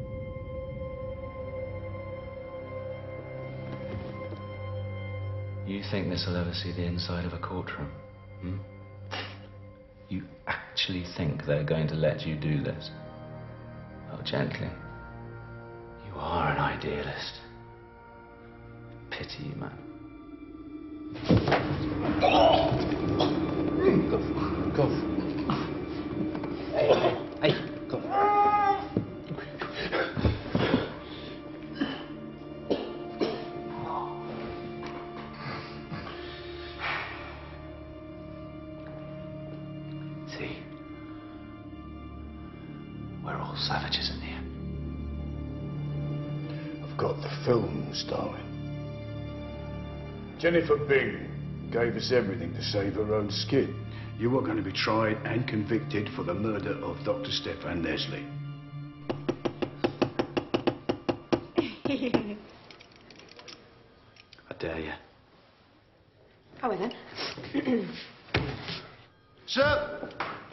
You think this will ever see the inside of a courtroom? Hmm? You actually think they're going to let you do this? Oh, Gently. You are an idealist. Pity you, man. Go. Hey, go. See? We're all savages in here. I've got the films, darling. Jennifer Bing, gave us everything to save her own skin. You are going to be tried and convicted for the murder of Dr. Stefan Leslie. I dare you. Go in then. Sir!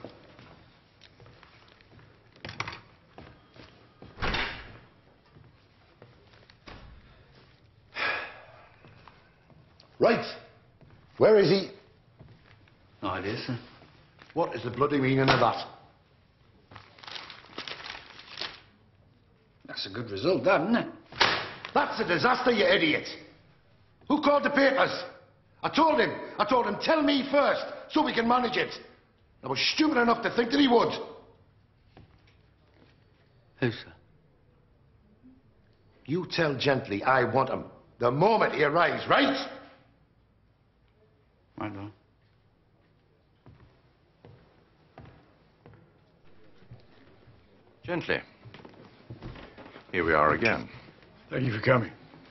Right. Where is he? No idea, sir. What is the bloody meaning of that? That's a good result, that, isn't it? That's a disaster, you idiot. Who called the papers? I told him, tell me first, so we can manage it. I was stupid enough to think that he would. Who, sir? You tell Gently I want him the moment he arrives, right? Right on. Gently. Here we are again. Thank you for coming.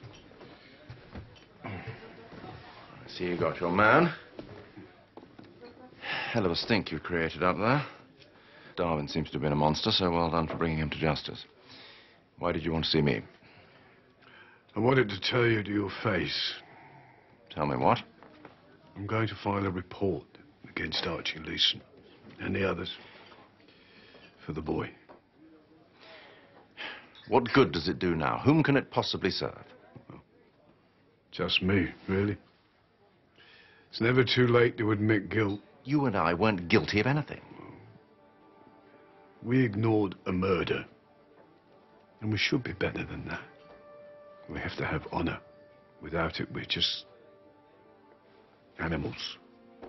I see you got your man. Hell of a stink you've created up there. Darwin seems to have been a monster, so well done for bringing him to justice. Why did you want to see me? I wanted to tell you to your face. Tell me what? I'm going to file a report against Archie Leeson and the others for the boy. What good does it do now? Whom can it possibly serve? Just me, really. It's never too late to admit guilt. You and I weren't guilty of anything. We ignored a murder. And we should be better than that. We have to have honor. Without it, we're just animals.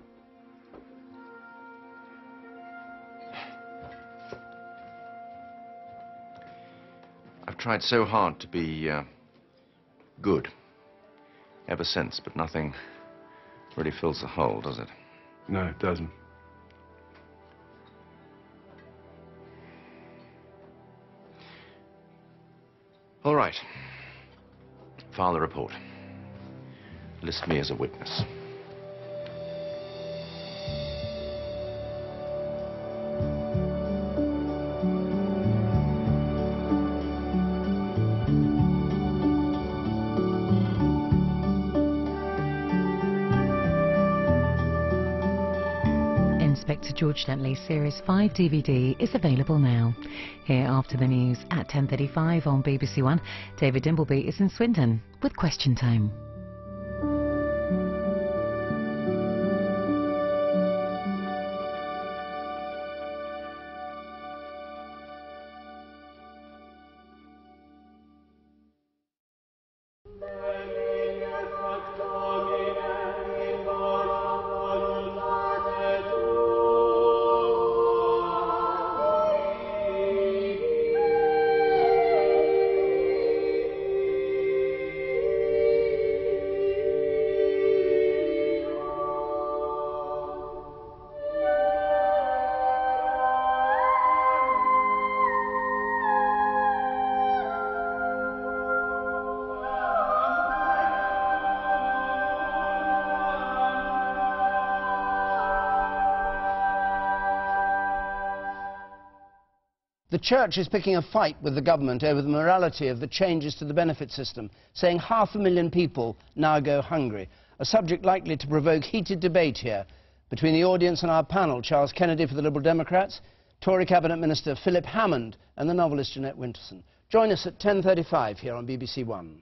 I've tried so hard to be good ever since, but nothing really fills the hole, does it? No, it doesn't. All right. File the report. List me as a witness. Inspector G.Gently Series 5 DVD is available now. Here after the news at 10:35 on BBC One, David Dimbleby is in Swindon with Question Time. The Church is picking a fight with the government over the morality of the changes to the benefit system, saying 500,000 people now go hungry, a subject likely to provoke heated debate here between the audience and our panel, Charles Kennedy for the Liberal Democrats, Tory Cabinet Minister Philip Hammond and the novelist Jeanette Winterson. Join us at 10:35 here on BBC One.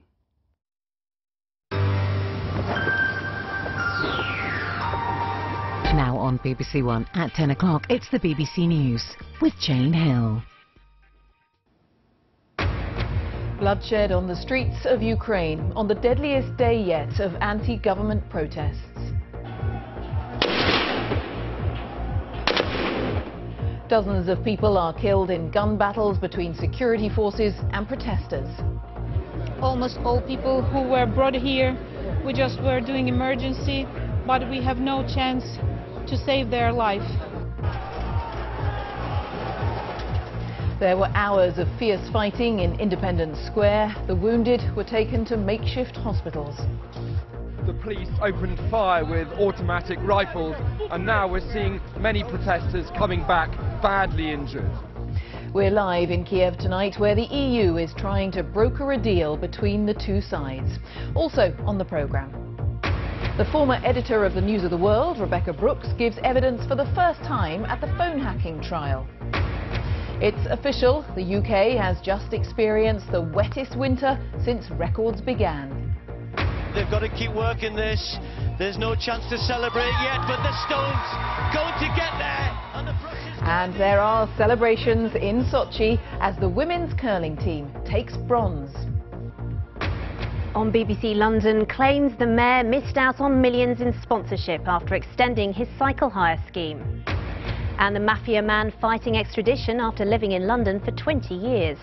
Now on BBC One at 10 o'clock, it's the BBC News with Jane Hill. Bloodshed on the streets of Ukraine on the deadliest day yet of anti-government protests. Dozens of people are killed in gun battles between security forces and protesters. Almost all people who were brought here, we just were doing emergency, but we have no chance to save their life. There were hours of fierce fighting in Independence Square. The wounded were taken to makeshift hospitals. the police opened fire with automatic rifles, and now we're seeing many protesters coming back badly injured. We're live in Kiev tonight, where the EU is trying to broker a deal between the two sides. Also on the programme, the former editor of the News of the World, Rebecca Brooks, gives evidence for the first time at the phone hacking trial. It's official, the UK has just experienced the wettest winter since records began. They've got to keep working this. There's no chance to celebrate yet, but the Stones going to get there. And there are celebrations in Sochi as the women's curling team takes bronze. On BBC London, claims the mayor missed out on millions in sponsorship after extending his cycle hire scheme. And the mafia man fighting extradition after living in London for 20 years.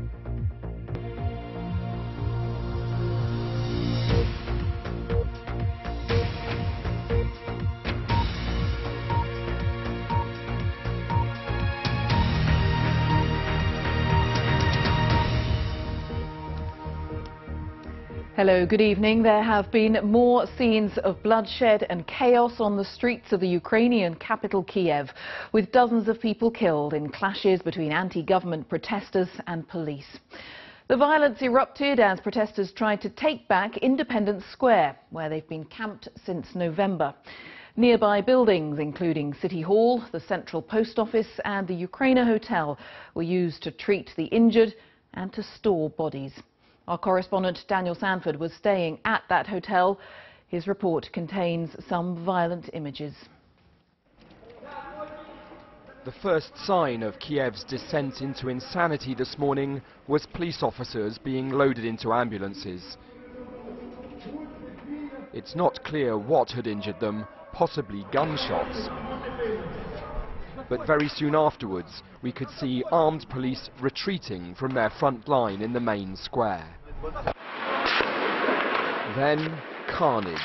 Hello, good evening. There have been more scenes of bloodshed and chaos on the streets of the Ukrainian capital Kiev, with dozens of people killed in clashes between anti-government protesters and police. The violence erupted as protesters tried to take back Independence Square, where they've been camped since November. Nearby buildings, including City Hall, the Central Post Office and the Ukraina Hotel, were used to treat the injured and to store bodies. Our correspondent Daniel Sanford was staying at that hotel. His report contains some violent images. The first sign of Kiev's descent into insanity this morning was police officers being loaded into ambulances. It's not clear what had injured them, possibly gunshots. But very soon afterwards, we could see armed police retreating from their front line in the main square. Then, carnage.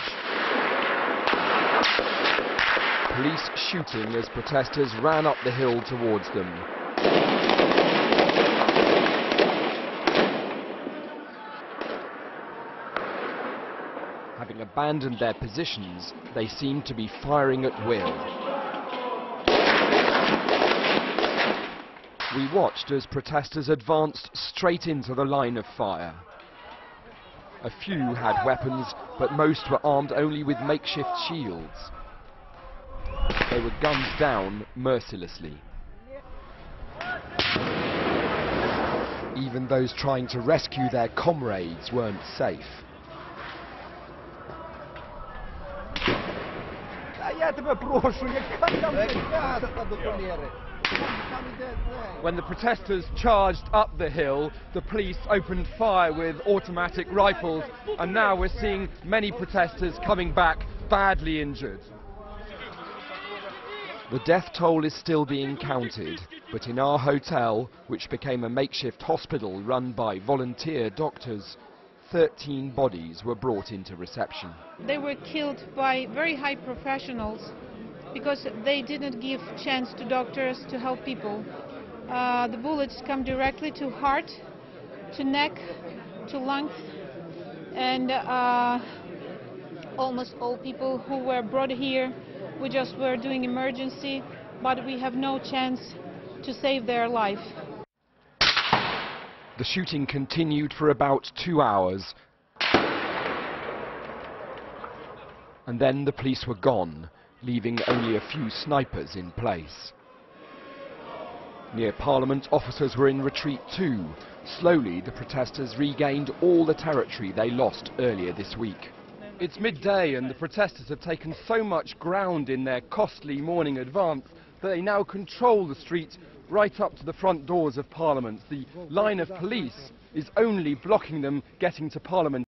Police shooting as protesters ran up the hill towards them. Having abandoned their positions, they seemed to be firing at will. We watched as protesters advanced straight into the line of fire. A few had weapons, but most were armed only with makeshift shields. They were gunned down mercilessly. Even those trying to rescue their comrades weren't safe. When the protesters charged up the hill, the police opened fire with automatic rifles, and now we're seeing many protesters coming back badly injured. The death toll is still being counted, but in our hotel, which became a makeshift hospital run by volunteer doctors, 13 bodies were brought into reception. They were killed by very high professionals because they didn't give chance to doctors to help people. The bullets come directly to heart, to neck, to lungs, and almost all people who were brought here, we just were doing emergency, but we have no chance to save their life. The shooting continued for about 2 hours, and then the police were gone, leaving only a few snipers in place. Near Parliament, officers were in retreat too. Slowly, the protesters regained all the territory they lost earlier this week. It's midday and the protesters have taken so much ground in their costly morning advance that they now control the street right up to the front doors of Parliament. The line of police is only blocking them getting to Parliament.